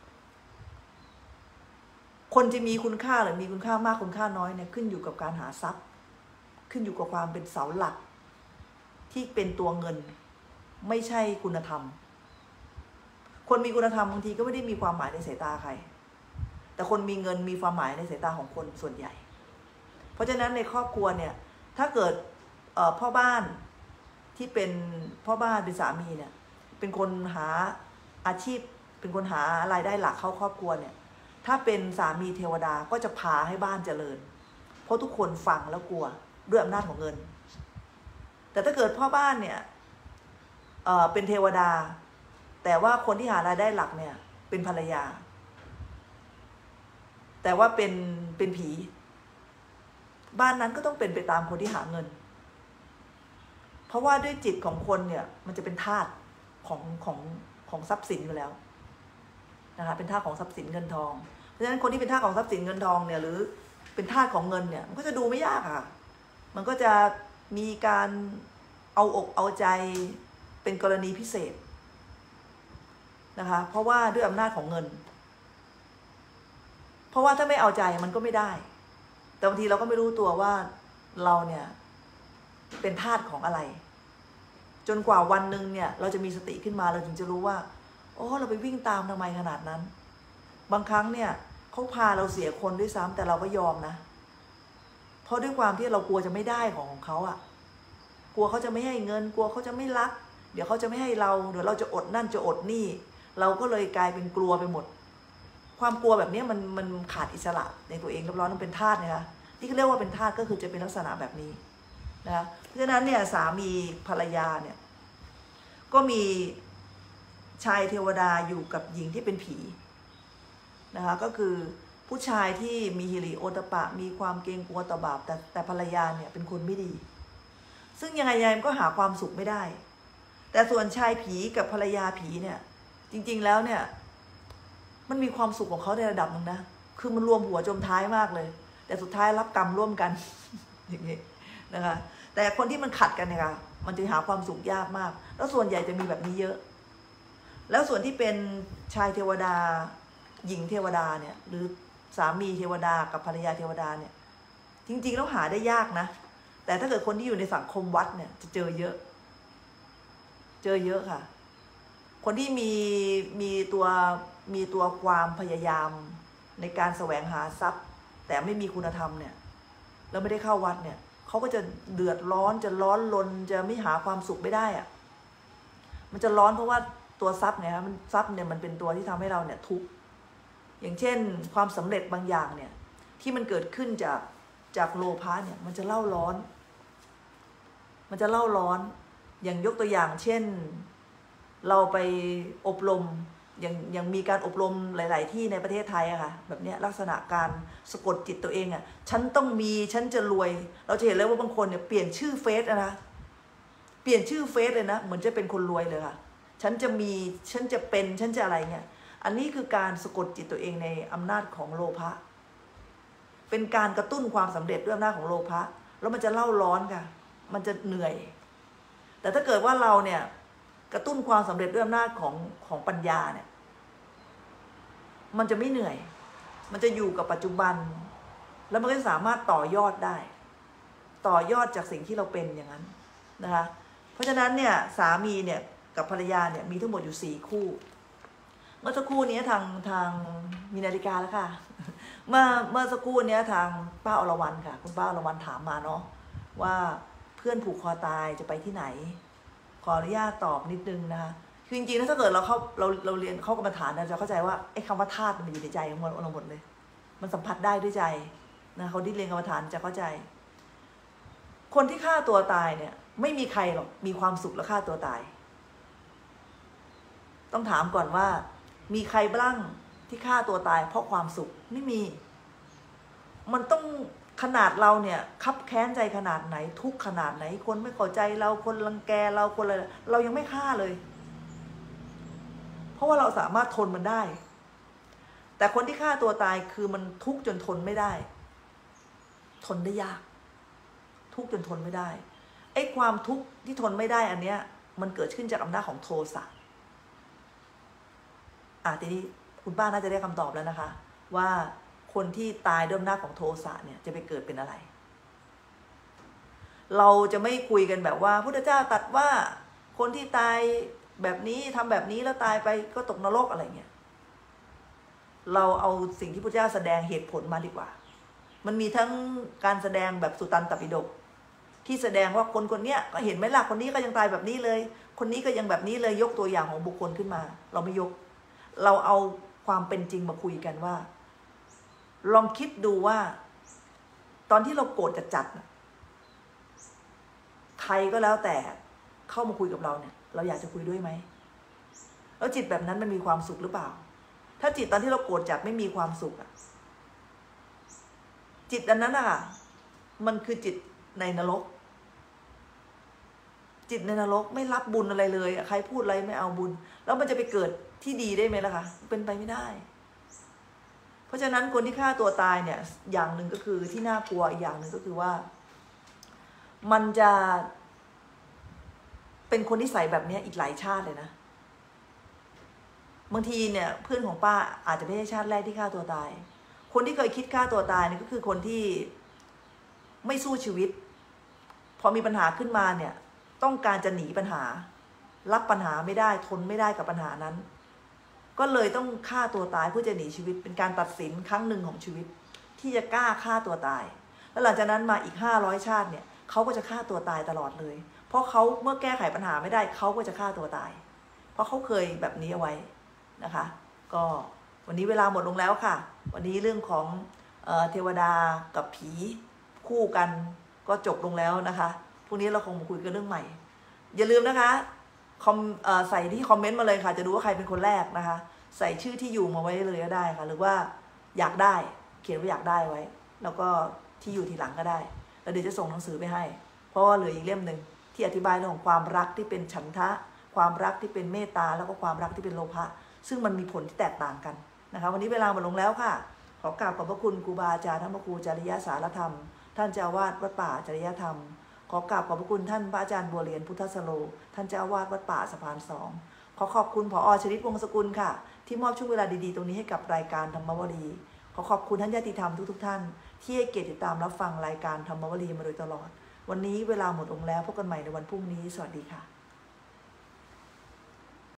คนจะมีคุณค่าหรือมีคุณค่ามากคุณค่าน้อยเนี่ยขึ้นอยู่กับการหาทรัพย์ขึ้นอยู่กับความเป็นเสาหลักที่เป็นตัวเงินไม่ใช่คุณธรรมคนมีคุณธรรมบางทีก็ไม่ได้มีความหมายในสายตาใครแต่คนมีเงินมีความหมายในสายตาของคนส่วนใหญ่เพราะฉะนั้นในครอบครัวเนี่ยถ้าเกิดพ่อบ้านที่เป็นพ่อบ้านเป็นสามีเนี่ยเป็นคนหาอาชีพเป็นคนหารายได้หลักเข้าครอบครัวเนี่ยถ้าเป็นสามีเทวดาก็จะพาให้บ้านเจริญเพราะทุกคนฟังแล้วกลัวด้วยอำนาจของเงินแต่ถ้าเกิดพ่อบ้านเนี่ยเป็นเทวดาแต่ว่าคนที่หารายได้หลักเนี่ยเป็นภรรยาแต่ว่าเป็นผีบ้านนั้นก็ต้องเป็นไปตามคนที่หาเงินเพราะว่าด้วยจิตของคนเนี่ยมันจะเป็นธาตุของทรัพย์สินอยู่แล้วนะคะเป็นธาตุของทรัพย์สินเงินทองเพราะฉะนั้นคนที่เป็นธาตุของทรัพย์สินเงินทองเนี่ยหรือเป็นธาตุของเงินเนี่ยมันก็จะดูไม่ยากค่ะมันก็จะมีการเอาอกเอาใจเป็นกรณีพิเศษนะคะเพราะว่าด้วยอำนาจของเงินเพราะว่าถ้าไม่เอาใจมันก็ไม่ได้แต่บางทีเราก็ไม่รู้ตัวว่าเราเนี่ยเป็นธาตุของอะไรจนกว่าวันหนึ่งเนี่ยเราจะมีสติขึ้นมาเราถึงจะรู้ว่าโอ้เราไปวิ่งตามทำไมขนาดนั้นบางครั้งเนี่ยเขาพาเราเสียคนด้วยซ้ำแต่เราก็ยอมนะเพราะด้วยความที่เรากลัวจะไม่ได้ของเขาอะกลัวเขาจะไม่ให้เงินกลัวเขาจะไม่รักเดี๋ยวเขาจะไม่ให้เราเดี๋ยวเราจะอดนั่นจะอดนี่เราก็เลยกลายเป็นกลัวไปหมดความกลัวแบบนี้มันขาดอิสระในตัวเองเรียบร้อยมันเป็นธาตุนะคะที่เขาเรียกว่าเป็นธาตุก็คือจะเป็นลักษณะแบบนี้นะคะเพราะฉะนั้นเนี่ยสามีภรรยาเนี่ยก็มีชายเทวดาอยู่กับหญิงที่เป็นผีนะคะก็คือผู้ชายที่มีฮิริโอตปะมีความเกรงกลัวต่อบาปแต่ภรรยาเนี่ยเป็นคนไม่ดีซึ่งยังไงมันก็หาความสุขไม่ได้แต่ส่วนชายผีกับภรรยาผีเนี่ยจริงๆแล้วเนี่ยมันมีความสุขของเขาในระดับนึงนะคือมันรวมหัวจมท้ายมากเลยแต่สุดท้ายรับกรรมร่วมกันอย่างนี้นะคะแต่คนที่มันขัดกันเนี่ยค่ะมันจะหาความสุขยากมากแล้วส่วนใหญ่จะมีแบบนี้เยอะแล้วส่วนที่เป็นชายเทวดาหญิงเทวดาเนี่ยหรือสามีเทวดากับภรรยาเทวดาเนี่ยจริงๆแล้วหาได้ยากนะแต่ถ้าเกิดคนที่อยู่ในสังคมวัดเนี่ยจะเจอเยอะค่ะคนที่มีตัวความพยายามในการแสวงหาทรัพย์แต่ไม่มีคุณธรรมเนี่ยแล้วไม่ได้เข้าวัดเนี่ยเขาก็จะเดือดร้อนจะร้อนรนจะไม่หาความสุขไม่ได้อะมันจะร้อนเพราะว่าตัวทรัพย์เนี่ยมันทรัพย์เนี่ยมันเป็นตัวที่ทำให้เราเนี่ยทุกข์อย่างเช่นความสำเร็จบางอย่างเนี่ยที่มันเกิดขึ้นจากโลภะเนี่ยมันจะเล่าร้อนอย่างยกตัวอย่างเช่นเราไปอบรมอย่างมีการอบรมหลายๆที่ในประเทศไทยอะค่ะแบบนี้ลักษณะการสะกดจิตตัวเองอะฉันต้องมีฉันจะรวยเราจะเห็นเลยว่าบางคนเนี่ยเปลี่ยนชื่อเฟซนะเปลี่ยนชื่อเฟซเลยนะเหมือนจะเป็นคนรวยเลยค่ะฉันจะมีฉันจะเป็นฉันจะอะไรเงี้ยอันนี้คือการสะกดจิตตัวเองในอำนาจของโลภะเป็นการกระตุ้นความสำเร็จด้วยอำนาจของโลภะแล้วมันจะเล่าร้อนค่ะมันจะเหนื่อยแต่ถ้าเกิดว่าเราเนี่ยกระตุ้นความสำเร็จด้วยอำนาจของปัญญาเนี่ยมันจะไม่เหนื่อยมันจะอยู่กับปัจจุบันแล้วมันก็สามารถต่อยอดได้ต่อยอดจากสิ่งที่เราเป็นอย่างนั้นนะคะเพราะฉะนั้นเนี่ยสามีเนี่ยกับภรรยาเนี่ยมีทั้งหมดอยู่4คู่เมื่อสักครู่นี้ทางมีนาฬิกาแล้วค่ะเมื่อสักครู่นี้ทางป้าอรวรรณค่ะคุณป้าอรวรรณถามมาเนาะว่าเพื่อนผูกคอตายจะไปที่ไหนขออนุญาตตอบนิดนึงนะคะคือจริงๆถ้าเกิดเราเรียนเข้ากรรมฐานเราจะเข้าใจว่าไอ้คำว่าธาตุมันอยู่ในใจของเราหมดเลยมันสัมผัสได้ด้วยใจนะเขาที่เรียนกรรมฐานจะเข้าใจคนที่ฆ่าตัวตายเนี่ยไม่มีใครหรอกมีความสุขแล้วฆ่าตัวตายต้องถามก่อนว่ามีใครบ้างที่ฆ่าตัวตายเพราะความสุขไม่มีมันต้องขนาดเราเนี่ยคับแค้นใจขนาดไหนทุกขนาดไหนคนไม่เข้าใจเราคนรังแกเราคนอะไรเรายังไม่ฆ่าเลยเพราะว่าเราสามารถทนมันได้แต่คนที่ฆ่าตัวตายคือมันทุกข์จนทนไม่ได้ทนได้ยากทุกข์จนทนไม่ได้ไอ้ความทุกข์ที่ทนไม่ได้อันเนี้ยมันเกิดขึ้นจากอำนาจของโทสะทีนี้คุณป้าน่าจะได้คำตอบแล้วนะคะว่าคนที่ตายด้วยอำนาจของโทสะเนี่ยจะไปเกิดเป็นอะไรเราจะไม่คุยกันแบบว่าพุทธเจ้าตรัสว่าคนที่ตายแบบนี้ทำแบบนี้แล้วตายไปก็ตกนรกอะไรเงี้ยเราเอาสิ่งที่พุทธเจ้าแสดงเหตุผลมาดีกว่ามันมีทั้งการแสดงแบบสุตันตปิฎกที่แสดงว่าคนเนี้ยก็เห็นไหมล่ะคนนี้ก็ยังตายแบบนี้เลยคนนี้ก็ยังแบบนี้เลยยกตัวอย่างของบุคคลขึ้นมาเราไม่ยกเราเอาความเป็นจริงมาคุยกันว่าลองคิดดูว่าตอนที่เราโกรธจัดใครก็แล้วแต่เข้ามาคุยกับเราเนี่ยเราอยากจะคุยด้วยไหมแล้วจิตแบบนั้นมันมีความสุขหรือเปล่าถ้าจิตตอนที่เราโกรธจัดไม่มีความสุขจิตอันนั้นมันคือจิตในนรกจิตในนรกไม่รับบุญอะไรเลยใครพูดอะไรไม่เอาบุญแล้วมันจะไปเกิดที่ดีได้ไหมล่ะคะเป็นไปไม่ได้เพราะฉะนั้นคนที่ฆ่าตัวตายเนี่ยอย่างหนึ่งก็คือที่น่ากลัวอีกอย่างหนึ่งก็คือว่ามันจะเป็นคนที่ใส่แบบนี้อีกหลายชาติเลยนะบางทีเนี่ยเพื่อนของป้าอาจจะไม่ใช่ชาติแรกที่ฆ่าตัวตายคนที่เคยคิดฆ่าตัวตายนี่ก็คือคนที่ไม่สู้ชีวิตพอมีปัญหาขึ้นมาเนี่ยต้องการจะหนีปัญหารับปัญหาไม่ได้ทนไม่ได้กับปัญหานั้นก็เลยต้องฆ่าตัวตายเพื่อจะหนีชีวิตเป็นการตัดสินครั้งหนึ่งของชีวิตที่จะกล้าฆ่าตัวตายแล้วหลังจากนั้นมาอีก500ชาติเนี่ยเขาก็จะฆ่าตัวตายตลอดเลยเพราะเขาเมื่อแก้ไขปัญหาไม่ได้เขาก็จะฆ่าตัวตายเพราะเขาเคยแบบนี้เอาไว้นะคะก็วันนี้เวลาหมดลงแล้วค่ะวันนี้เรื่องของเทวดากับผีคู่กันก็จบลงแล้วนะคะพรุ่งนี้เราคงมาคุยกันเรื่องใหม่อย่าลืมนะคะใส่ที่คอมเมนต์มาเลยค่ะจะดูว่าใครเป็นคนแรกนะคะใส่ชื่อที่อยู่มาไว้เลยก็ได้ค่ะหรือว่าอยากได้เขียนว่าอยากได้ไว้แล้วก็ที่อยู่ทีหลังก็ได้แล้วเดี๋ยวจะส่งหนังสือไปให้เพราะว่าเหลืออีกเล่มหนึ่งที่อธิบายเรื่องของความรักที่เป็นฉันทะความรักที่เป็นเมตตาแล้วก็ความรักที่เป็นโลภะซึ่งมันมีผลที่แตกต่างกันนะคะวันนี้เวลาหมดลงแล้วค่ะขอกราบขอบพระคุณครูบาอาจารย์ท่านพระครูจริยสารธรรมท่านเจ้าอาวาสวัดป่าจริยธรรมขอกราบขอบพระคุณท่านพระอาจารย์บัวเรียนพุทธสโลท่านเจ้าอาวาสวัดป่าสะพาน2ขอขอบคุณผอ.ชริตวงศ์สกุลค่ะที่มอบช่วงเวลาดีๆตรงนี้ให้กับรายการธรรมวลีขอขอบคุณท่านญาติธรรมทุกท่านที่ให้เกียรติติดตามรับฟังรายการธรรมวลีมาโดยตลอดวันนี้เวลาหมดลงแล้วพบกันใหม่ในวันพรุ่งนี้สวัสดีค่ะ